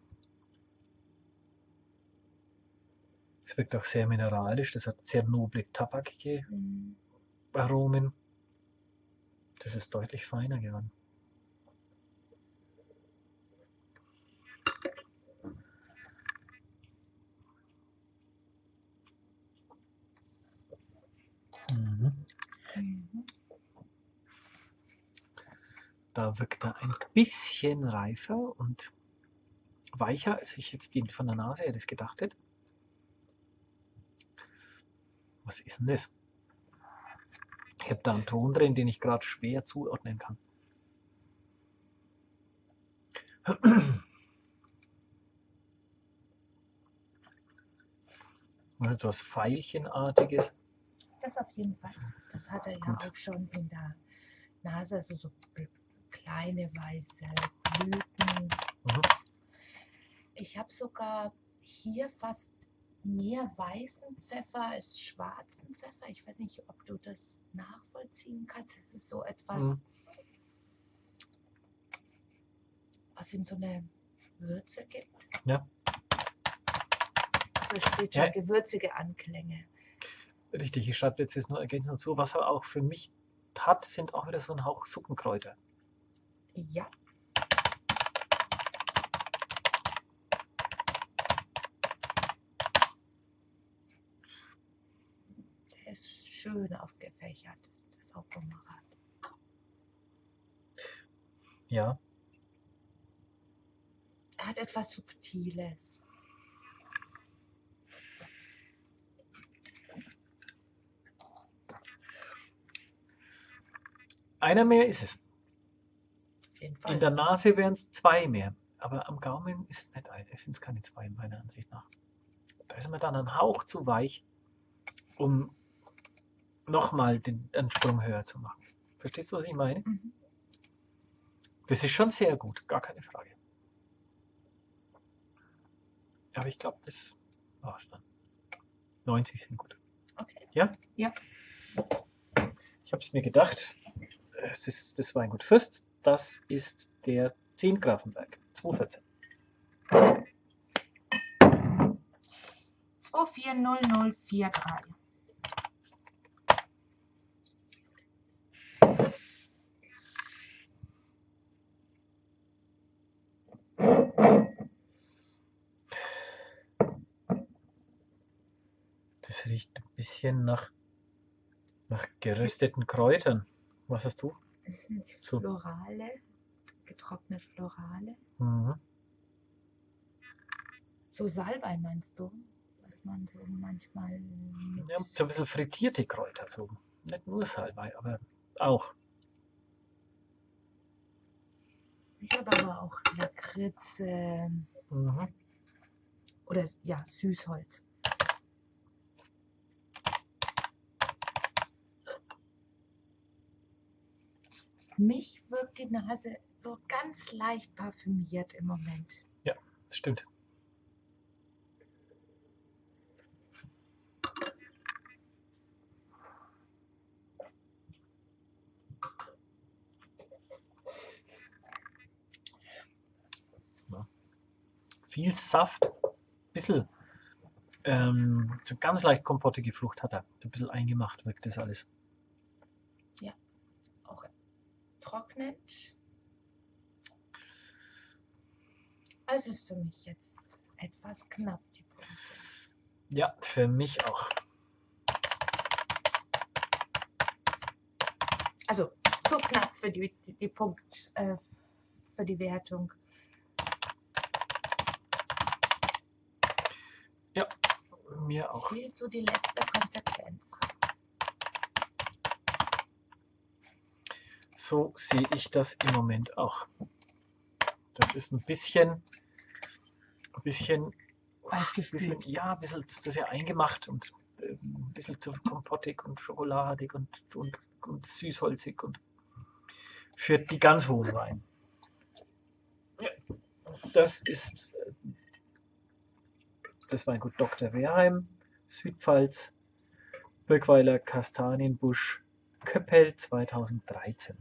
Es wirkt auch sehr mineralisch, das hat sehr noble, tabakige Mhm. Aromen. Das ist deutlich feiner geworden. Mhm. Mhm. Da wirkt er ein bisschen reifer und weicher, als ich jetzt die von der Nase her das gedacht hätte. Was ist denn das? Ich habe da einen Ton drin, den ich gerade schwer zuordnen kann. Was ist was Veilchenartiges? Das auf jeden Fall. Das hat er ja Gut. auch schon in der Nase, also so bl- kleine weiße Blüten. Mhm. Ich habe sogar hier fast mehr weißen Pfeffer als schwarzen Pfeffer. Ich weiß nicht, ob du das nachvollziehen kannst. Es ist so etwas, Mhm. was ihm so eine Würze gibt. Ja. So steht schon Ja. gewürzige Anklänge. Richtig, ich schreibe jetzt nur ergänzend dazu. Was er auch für mich hat, sind auch wieder so ein Hauch Suppenkräuter. Ja. Der ist schön aufgefächert, das Hauptpomerat. Ja, Er hat etwas Subtiles. einer mehr ist es. Auf jeden Fall. In der Nase wären es zwei mehr. Aber am Gaumen ist es nicht ein. Es sind keine zwei, meiner Ansicht nach. Da ist mir dann ein Hauch zu weich, um nochmal den einen Sprung höher zu machen. Verstehst du, was ich meine? Mhm. Das ist schon sehr gut, gar keine Frage. Aber ich glaube, das war's dann. neunzig sind gut. Okay. Ja? Ja. Ich habe es mir gedacht. Es ist das Weingut Fürst. Das ist der zehn Grafenberg. zweihundertvierzehn. zwei vier null null vier drei. Das riecht ein bisschen nach, nach gerösteten Kräutern. Was hast du? So. Florale, getrocknet Florale. Mhm. So Salbei meinst du? Was man so manchmal mit Ja, so ein bisschen frittierte Kräuter. So. Nicht nur Salbei, aber auch. Ich habe aber auch Lakritze Mhm. oder ja, Süßholz. Auf mich wirkt die Nase so ganz leicht parfümiert im Moment. Das stimmt. Ja. Viel Saft, bisschen ähm, so ganz leicht kompottige Frucht hat er. So ein bisschen eingemacht wirkt das alles. Auch trocknet. Es ist für mich jetzt etwas knapp, die Punkte. Ja, für mich auch. Also zu knapp für die, die, die Punkt, äh, für die Wertung. Ja, mir auch. Fehlt so die letzte Konsequenz. So sehe ich das im Moment auch. Das ist ein bisschen, ein bisschen, bisschen ja, ein bisschen zu sehr eingemacht und äh, ein bisschen zu kompottig und schokoladig und, und, und süßholzig und für die ganz hohen Weine. Ja, das ist äh, das Weingut Doktor Wehrheim, Südpfalz, Birkweiler Kastanienbusch, Köppel zweitausenddreizehn.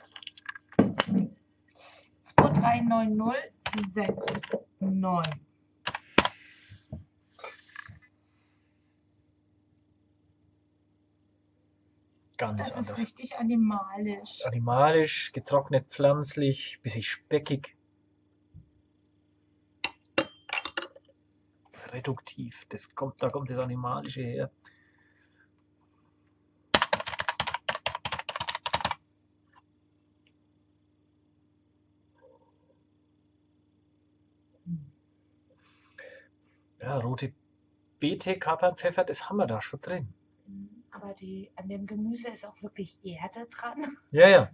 zwei drei neun null sechs neun. Ganz Das anders. ist richtig animalisch. Animalisch, getrocknet pflanzlich, bisschen speckig. Reduktiv, das kommt, da kommt das Animalische her. Ja, rote Beete, Kapern, Pfeffer, das haben wir da schon drin. Aber die, an dem Gemüse ist auch wirklich Erde dran. Ja, ja.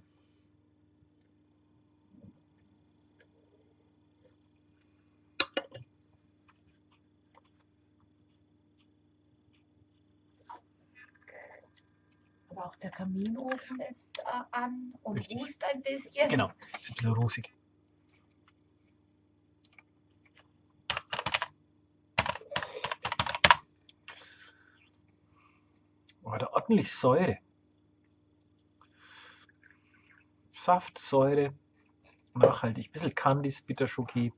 Aber auch der Kaminofen ist äh, an und Richtig. rußt ein bisschen. Genau, ist ein bisschen rosig. Oh, da ordentlich Säure. Saft, Säure, nachhaltig. Ein bisschen Candice, Bitterschoki.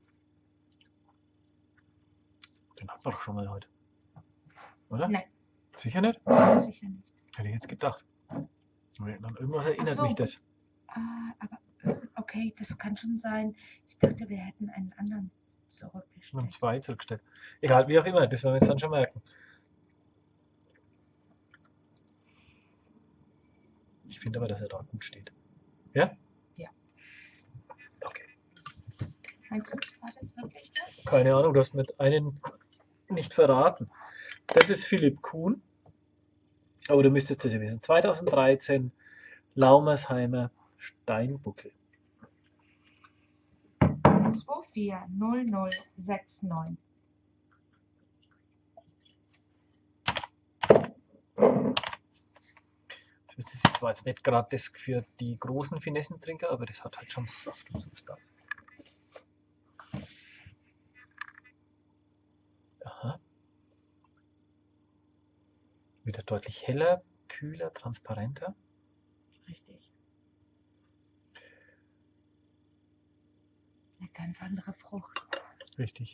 Den hatten wir doch schon mal heute. Oder? Nein. Sicher nicht? Sicher nicht. Hätte ich jetzt gedacht. An irgendwas erinnert so. mich das. Ah, aber okay, das kann schon sein. Ich dachte, wir hätten einen anderen Wir haben zurückgestellt. zwei zurückgestellt. Egal, wie auch immer, das werden wir jetzt dann schon merken. Ich finde aber, dass er da gut steht. Ja? Ja. Okay. Meinst du, war das wirklich das? Keine Ahnung, du hast mit einen nicht verraten. Das ist Philipp Kuhn. Aber du müsstest das ja wissen. zweitausenddreizehn Laumersheimer Steinbuckel. zwei vier null null sechs neun. Das ist zwar jetzt nicht gerade das für die großen Finessentrinker, aber das hat halt schon Saft und Substanz. Aha. Wieder deutlich heller, kühler, transparenter. Richtig. Eine ganz andere Frucht. Richtig.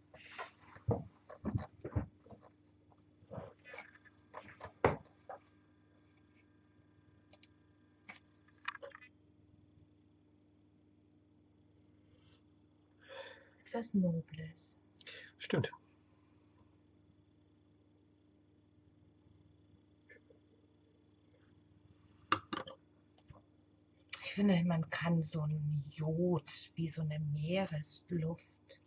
Etwas Nobles. Stimmt. Ich finde, man kann so ein Jod wie so eine Meeresluft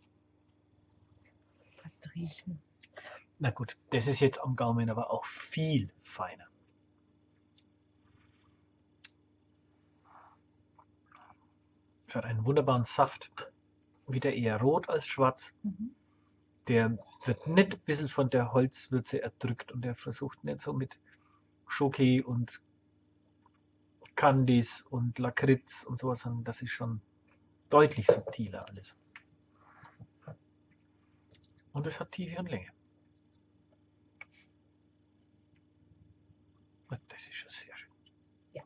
fast riechen. Na gut, das ist jetzt am Gaumen aber auch viel feiner. Es hat einen wunderbaren Saft. Wieder eher rot als schwarz. Mhm. Der wird nicht ein bisschen von der Holzwürze erdrückt und der versucht nicht so mit Schoki und Candice und Lakritz und sowas, sondern das ist schon deutlich subtiler alles. Und es hat Tiefe und Länge. Das ist schon sehr schön. Ja.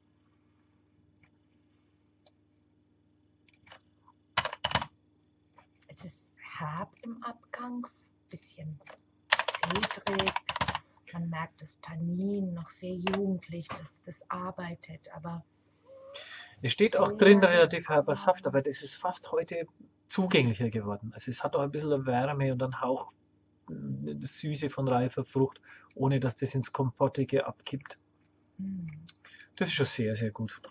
Es ist herb im Abgang, bisschen zedrig. Man merkt das Tannin noch sehr jugendlich, dass das arbeitet, aber Es steht auch sehr drin relativ herber warm. Saft, aber das ist fast heute zugänglicher geworden. Also es hat auch ein bisschen Wärme und einen Hauch äh, Süße von reifer Frucht, ohne dass das ins Kompottige abkippt. mm, Das ist schon sehr, sehr gut.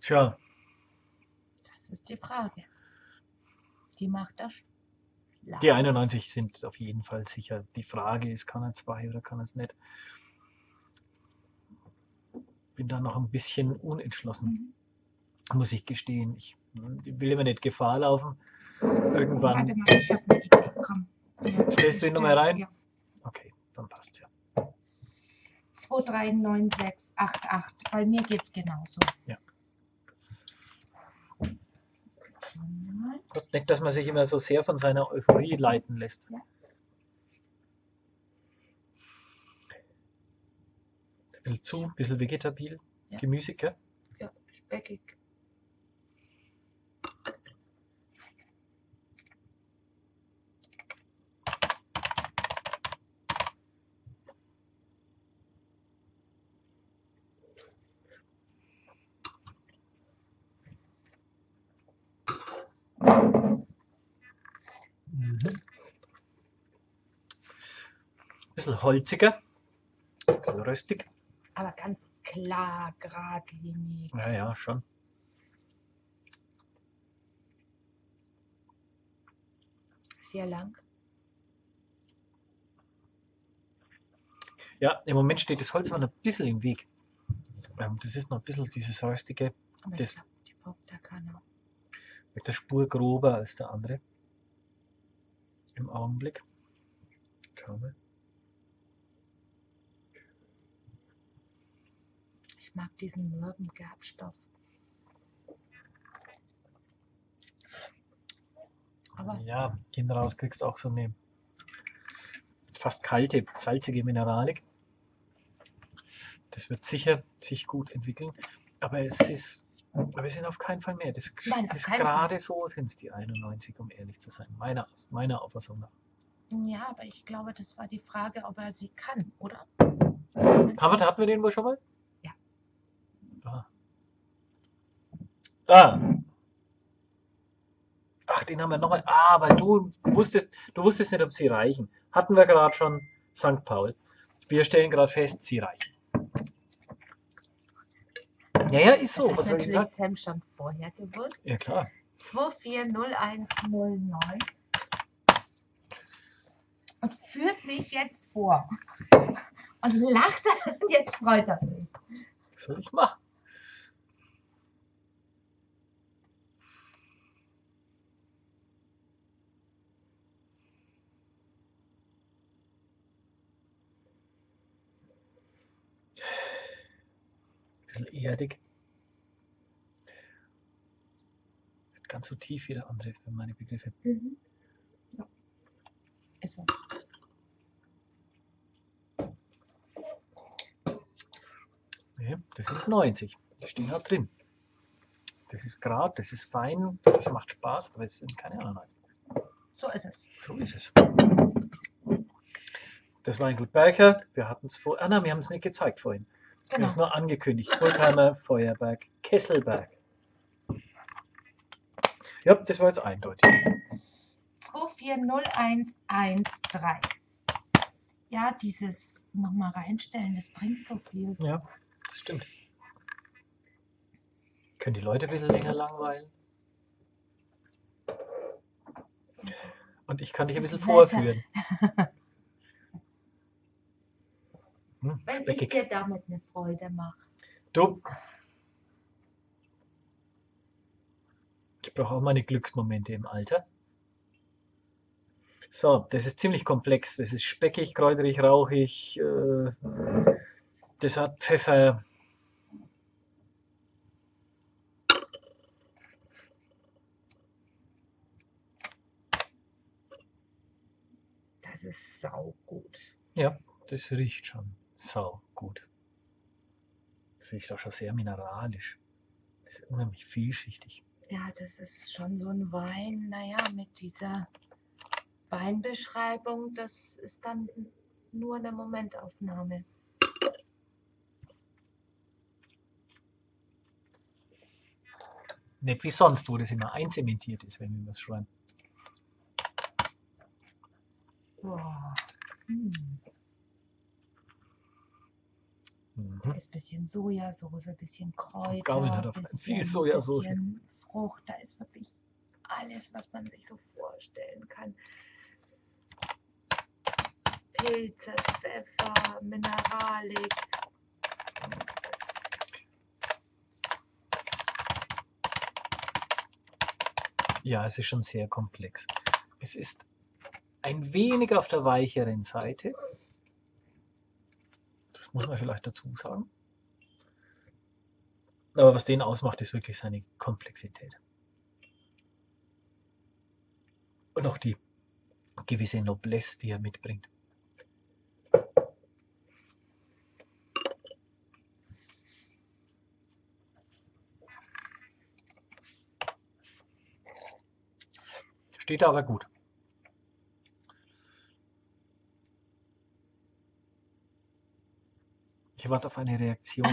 Tja, Das ist die Frage. Die macht das die leicht. einundneunzig sind auf jeden Fall sicher. Die Frage ist, kann er zwei oder kann er es nicht? Bin da noch ein bisschen unentschlossen, Mhm. muss ich gestehen. Ich will immer nicht Gefahr laufen. Warte Irgendwann mal, ich habe eine Idee. Komm. Ja, stellst du die ich Nummer stell- rein? Ja. Okay, dann passt ja. zwei drei neun sechs acht acht. Bei mir geht es genauso. Ja. Schauen wir mal. Nicht, dass man sich immer so sehr von seiner Euphorie leiten lässt. Ja. Ein bisschen zu, ein bisschen vegetabil, Ja. gemüsig, gell? Ja, speckig. Mhm. Ein bisschen holziger, ein bisschen röstig. Aber ganz klar, geradlinig. Ja, ja, schon. Sehr lang. Ja, im Moment steht das Holz aber noch ein bisschen im Weg. Ähm, Das ist noch ein bisschen dieses röstige, Aber Das- ich glaube, die braucht da keiner. mit der Spur grober als der andere. Im Augenblick. Schauen wir. Ich mag diesen mürben Gerbstoff. Aber Ja, hinten raus kriegst du auch so eine fast kalte, salzige Mineralik. Das wird sicher sich gut entwickeln. Aber es ist, aber wir sind auf keinen Fall mehr. Das Nein, auf ist keinen gerade so sind es die einundneunzig, um ehrlich zu sein. Meiner, meiner Auffassung nach. ja, aber ich glaube, das war die Frage, ob er sie kann, oder? Haben wir, hatten wir den wohl schon mal? Ja. Ah. Ah. Ach, den haben wir noch mal. Ah, weil du wusstest, du wusstest nicht, ob sie reichen. Hatten wir gerade schon Sankt Paul. Wir stellen gerade fest, sie reichen. Ja, ja, ist so. Das hat Was soll ich natürlich sagen? Sam schon vorher gewusst. Ja, klar. zwei vier null eins null neun. Und führt mich jetzt vor. Und lacht und jetzt freut er mich. Was soll ich machen? Bisschen erdig. Nicht ganz so tief wie der andere für meine Begriffe. Mhm. Ja. Ist so. Nee, das sind neunzig. Die stehen halt drin. Das ist gerade, das ist fein, das macht Spaß, aber es sind keine einundneunzig. So ist es. So ist es. Das war ein Gut Berger. Wir hatten es vor. Ah nein, wir haben es nicht gezeigt vorhin. Wir haben Genau. es nur angekündigt. Burgheimer Feuerberg, Kesselberg. Ja, das war jetzt eindeutig. zwei vier null eins eins drei. Ja, dieses nochmal reinstellen, das bringt so viel. Ja, das stimmt. Können die Leute ein bisschen länger langweilen? Und ich kann dich ein Das bisschen ist vorführen. Hm, Wenn ich speckig. dir damit eine Freude mache. Du. Ich brauche auch meine Glücksmomente im Alter. So, das ist ziemlich komplex. Das ist speckig, kräuterig, rauchig. Äh, das hat Pfeffer. Das ist saugut. Ja, das riecht schon sau gut. Das riecht auch schon sehr mineralisch. Das ist unheimlich vielschichtig. Ja, das ist schon so ein Wein, naja, mit dieser Weinbeschreibung, das ist dann nur eine Momentaufnahme. Nicht wie sonst, wo das immer einzementiert ist, wenn wir was schreiben. Boah. Hm. Da Mhm. ist ein bisschen Sojasauce, ein bisschen Und Gaumen hat Kräuter, auf ein viel bisschen, Sojasauce. bisschen Frucht. Da ist wirklich alles, was man sich so vorstellen kann. Pilze, Pfeffer, Mineralik. Das ist Ja, es ist schon sehr komplex. Es ist ein wenig auf der weicheren Seite. Das muss man vielleicht dazu sagen. Aber was den ausmacht, ist wirklich seine Komplexität. Und auch die gewisse Noblesse, die er mitbringt. Steht aber gut. Ich warte auf eine Reaktion.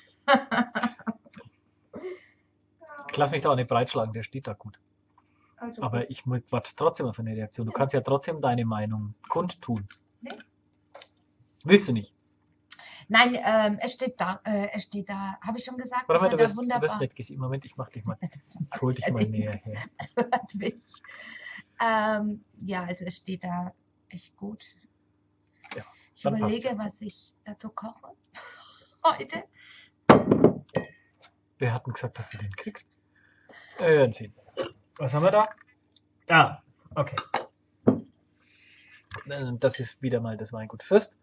Ich lasse mich da auch nicht breitschlagen, der steht da gut. also Aber gut. ich mu- warte trotzdem auf eine Reaktion. Du kannst ja trotzdem deine Meinung kundtun. Nee. Willst du nicht? Nein, ähm, es steht da, äh, es steht da, habe ich schon gesagt, Warte dass mal, er du da wirst, du wirst wunderbar. nicht gesehen. Moment, ich mach dich mal. Das Ich macht hol dich ja mal näher nichts. her. Hört mich. Ähm, ja, also es steht da echt gut. Ja, Ich dann passt's überlege, ja. was ich dazu koche heute. Wir hatten gesagt, dass du den kriegst. Wir werden sehen. Was haben wir da? Ah, okay. Äh, Das ist wieder mal das Weingut Fürst.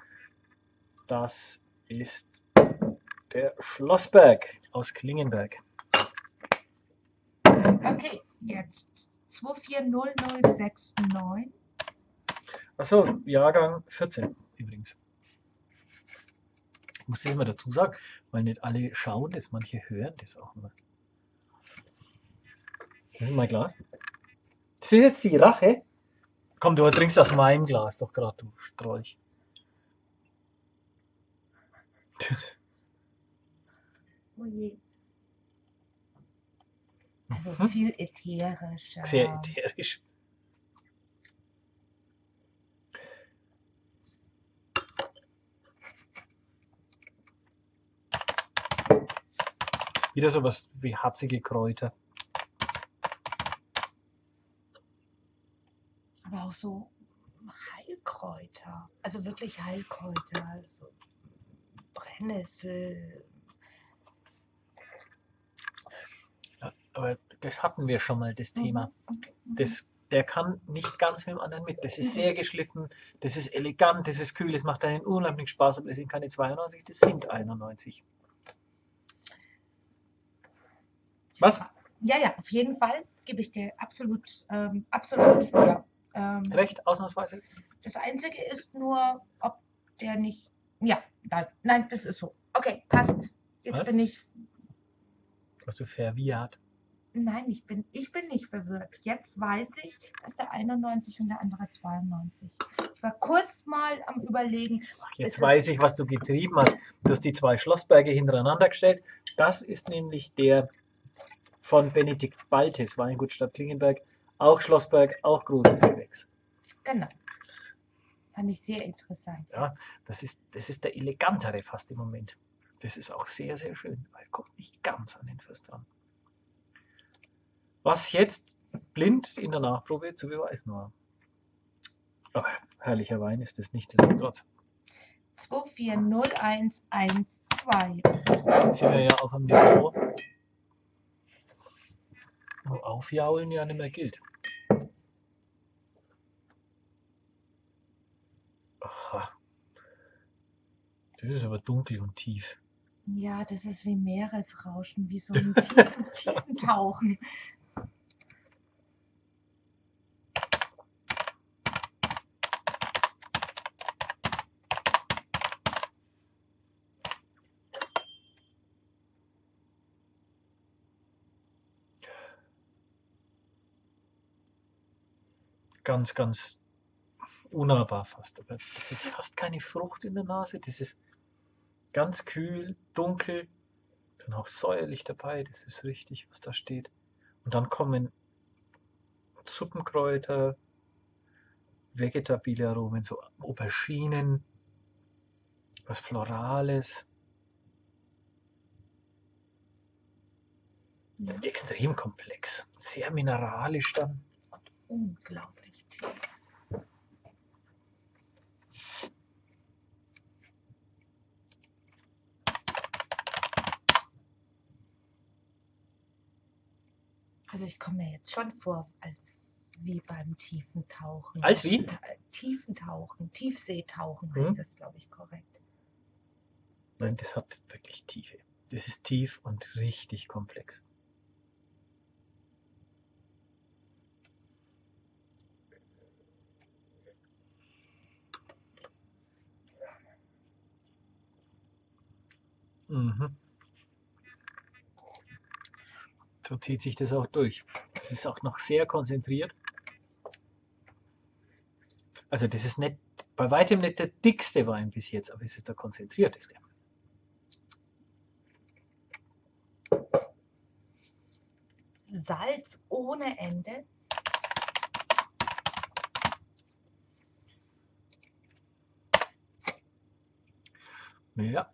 Das ist der Schlossberg aus Klingenberg. Okay, jetzt zwei vier null null sechs neun. Achso, Jahrgang vierzehn übrigens. Ich muss das immer dazu sagen, weil nicht alle schauen das, manche hören das auch nur. Das ist mein Glas. Das ist jetzt die Rache. Komm, du trinkst aus meinem Glas doch gerade, du Strolch. Oh je. Also Mhm. viel ätherischer. Sehr ätherisch. Wieder sowas wie harzige Kräuter. Aber auch so Heilkräuter. Also wirklich Heilkräuter. Also Brennnessel. Ja, aber das hatten wir schon mal, das Thema. Mhm. Das, der kann nicht ganz mit dem anderen mit. Das ist sehr geschliffen, das ist elegant, das ist kühl, das macht einen unheimlichen Spaß, aber das sind keine zweiundneunzig, das sind einundneunzig. Was? Ja, ja, auf jeden Fall gebe ich dir absolut, ähm, absolut, ja. Ähm, Recht, ausnahmsweise? Das Einzige ist nur, ob der nicht, ja, nein, nein, das ist so. Okay, passt. Jetzt Was? bin ich, Hast du verwirrt? nein, ich bin, ich bin nicht verwirrt. Jetzt weiß ich, dass der einundneunzig und der andere zweiundneunzig. Ich war kurz mal am Überlegen. Ach, jetzt ist weiß es, ich, was du getrieben hast. Du hast die zwei Schlossberge hintereinander gestellt. Das ist nämlich der von Benedikt Baltes, Weingut Stadt Klingenberg. Auch Schlossberg, auch großes Gewächs. Genau. Fand ich sehr interessant. Ja, das ist, das ist der elegantere fast im Moment. Das ist auch sehr, sehr schön, weil er kommt nicht ganz an den Fürst ran. Was jetzt blind in der Nachprobe zu beweisen war. Aber herrlicher Wein ist es nichtsdestotrotz. zwei vier null eins eins zwei. Jetzt sind wir ja auf einem Niveau, wo Aufjaulen ja nicht mehr gilt. Aha. Das ist aber dunkel und tief. Ja, das ist wie Meeresrauschen, wie so ein tiefen, tiefen Tauchen. Ganz, ganz unnahbar fast. Aber das ist fast keine Frucht in der Nase. Das ist ganz kühl, dunkel, dann auch säuerlich dabei. Das ist richtig, was da steht. Und dann kommen Suppenkräuter, vegetabile Aromen, so Auberginen, was Florales. Das ist extrem komplex. Sehr mineralisch dann. Und unglaublich tief. Also ich komme mir jetzt schon vor, als wie beim tiefen Tauchen. Als wie? Tiefentauchen, Tiefseetauchen heißt Hm? das, glaube ich, korrekt. Nein, das hat wirklich Tiefe. Das ist tief und richtig komplex. Mhm. So zieht sich das auch durch. Das ist auch noch sehr konzentriert. Also das ist nicht, bei weitem nicht der dickste Wein bis jetzt, aber es ist der konzentrierteste. Salz ohne Ende. Ja,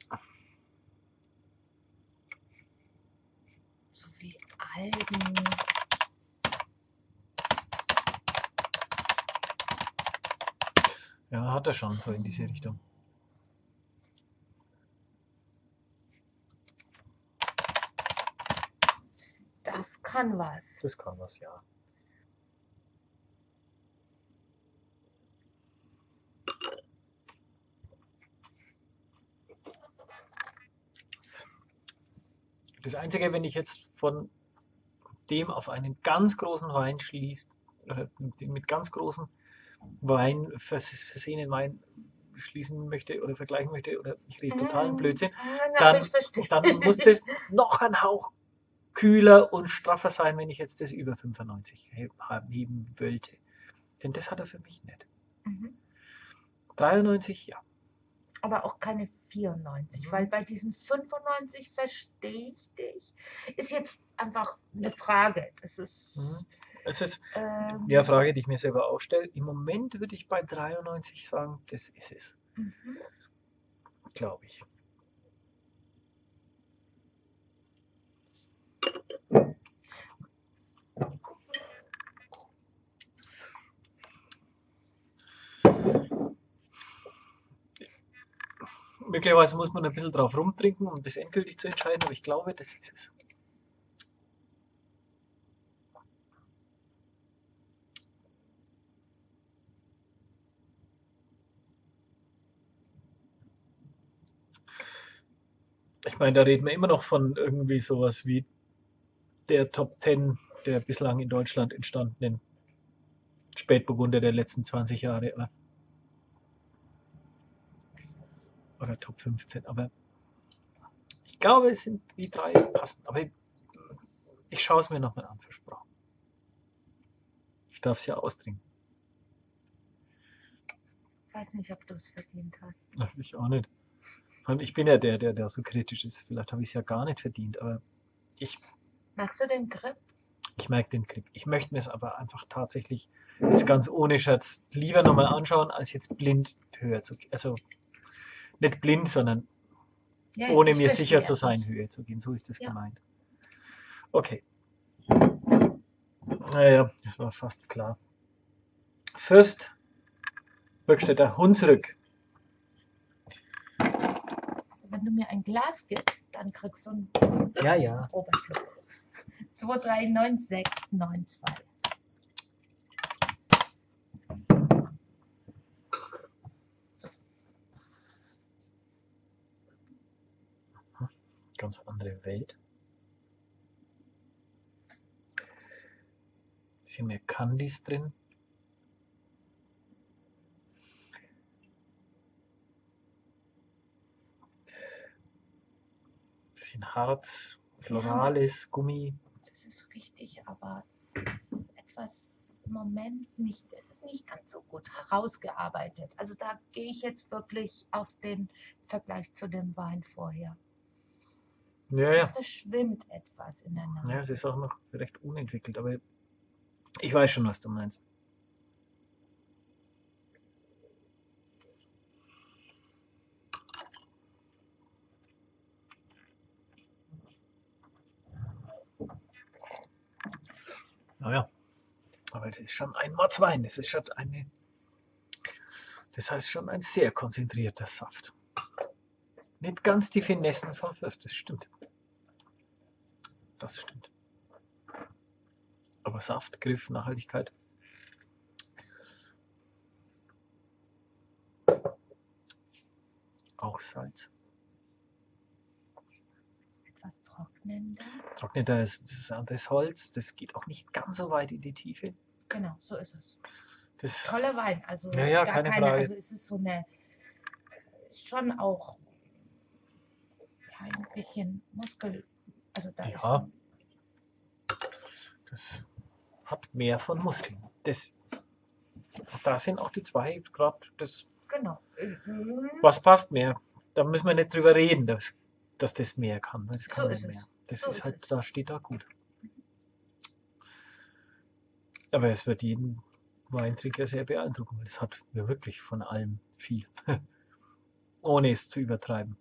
So wie Algen. ja, hat er schon so in diese Richtung. Das kann was. Das kann was, ja. Das Einzige, wenn ich jetzt von dem auf einen ganz großen Wein schließt, äh, mit ganz großen Wein versehenen Wein schließen möchte oder vergleichen möchte, oder ich rede totalen Blödsinn, Na, dann, ich verstehe. dann muss das noch ein Hauch kühler und straffer sein, wenn ich jetzt das über fünfundneunzig heben wollte. Denn das hat er für mich nicht. Mhm. dreiundneunzig, ja. Aber auch keine vierundneunzig, Mhm. weil bei diesen fünfundneunzig verstehe ich dich. Ist jetzt einfach eine Frage. Das ist. Mhm. Es ist Ähm, eine Frage, die ich mir selber auch stelle. Im Moment würde ich bei dreiundneunzig sagen, das ist es. mhm. Glaube ich. Möglicherweise muss man ein bisschen drauf rumtrinken, um das endgültig zu entscheiden, aber ich glaube, das ist es. Ich meine, da reden wir immer noch von irgendwie sowas wie der Top zehn der bislang in Deutschland entstandenen Spätburgunder der letzten zwanzig Jahre. Oder, oder Top fünfzehn. Aber ich glaube, es sind die drei passend. Aber ich, ich schaue es mir nochmal an, versprochen. Ich darf es ja austrinken. Ich weiß nicht, ob du es verdient hast. Ach, ich auch nicht. Und ich bin ja der, der, der so kritisch ist. Vielleicht habe ich es ja gar nicht verdient, aber ich, Magst du den Grip? ich merke den Grip. Ich möchte mir es aber einfach tatsächlich jetzt ganz ohne Scherz lieber nochmal anschauen, als jetzt blind höher zu gehen. Also nicht blind, sondern Ja, ohne ich mir verstehe. sicher zu sein, Ich- höher zu gehen. So ist das Ja. gemeint. Okay. Naja, das war fast klar. Fürst Höchstädter Hunsrück. Also wenn du mir ein Glas gibst, dann kriegst du einen Ja, ja. Oberschluck. zwei drei neun sechs neun zwei. Ganz andere Welt. Bisschen mehr Candies drin. Bisschen Harz, Florales, Gummi. Das ist richtig, aber es ist etwas im Moment nicht, es ist nicht ganz so gut herausgearbeitet. Also da gehe ich jetzt wirklich auf den Vergleich zu dem Wein vorher. Ja, Es ja. verschwimmt etwas in der Nase. Ja, es ist auch noch recht unentwickelt, aber ich weiß schon, was du meinst. Naja, aber es ist schon ein Motzwein. Das ist schon eine, das heißt schon ein sehr konzentrierter Saft. Nicht ganz die Finessen vom Fürst, das stimmt. Das stimmt. Aber Saft, Griff, Nachhaltigkeit. Auch Salz. Etwas trocknender. Trockneter ist, das ist anderes Holz. Das geht auch nicht ganz so weit in die Tiefe. Genau, so ist es. Das, Toller Wein. Also Ja, ja, gar keine keine, Frage. also es ist so eine, ist schon auch ja, ein bisschen Muskel. Also da ist Ja. ein, das hat mehr von Muskeln. Das, da sind auch die zwei Grad. Das, genau. Mhm. was passt mehr? Da müssen wir nicht drüber reden, dass, dass das mehr kann. Das kann So nicht ist es. mehr. Das So ist ist halt, es. da steht da gut. Aber es wird jeden Weintrinker sehr beeindrucken, weil es hat ja wirklich von allem viel. Ohne es zu übertreiben.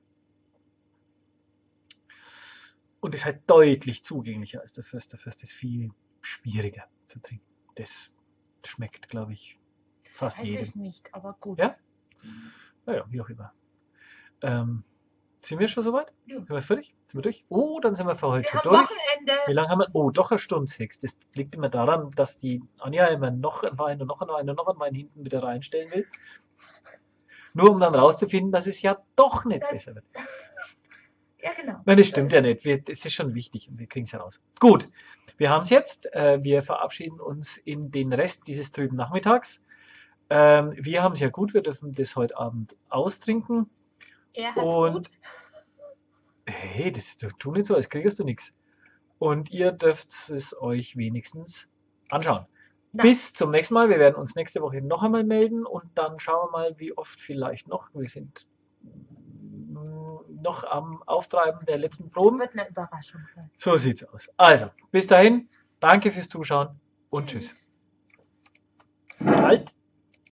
Und es ist halt deutlich zugänglicher als der Fürst. Der Fürst ist viel schwieriger zu trinken. Das schmeckt, glaube ich, fast Weiß jedem. ich nicht, aber gut. Ja? Naja, wie auch immer. Ähm, sind wir schon soweit? Ja. Sind wir fertig? Sind wir durch? Oh, dann sind wir für heute Wir schon haben durch. Wochenende. Wie lange haben wir? Oh, doch eine Stunde sechs. Das liegt immer daran, dass die Anja immer noch einen Wein und noch einen Wein und noch einen Wein hinten wieder reinstellen will. Nur um dann rauszufinden, dass es ja doch nicht Das- besser wird. Ja, genau. Nein, das stimmt ja nicht. Wir, es ist schon wichtig und wir kriegen es ja raus. Gut, wir haben es jetzt. Äh, wir verabschieden uns in den Rest dieses trüben Nachmittags. Ähm, wir haben es ja gut. Wir dürfen das heute Abend austrinken. Er hat's Und gut. hey, das tu nicht so, als kriegst du nichts. Und ihr dürft es euch wenigstens anschauen. Na. Bis zum nächsten Mal. Wir werden uns nächste Woche noch einmal melden und dann schauen wir mal, wie oft vielleicht noch. Wir sind mm, noch am Auftreiben der letzten Proben. Wird eine Überraschung sein. So sieht's aus. Also, bis dahin, danke fürs Zuschauen und tschüss. Halt!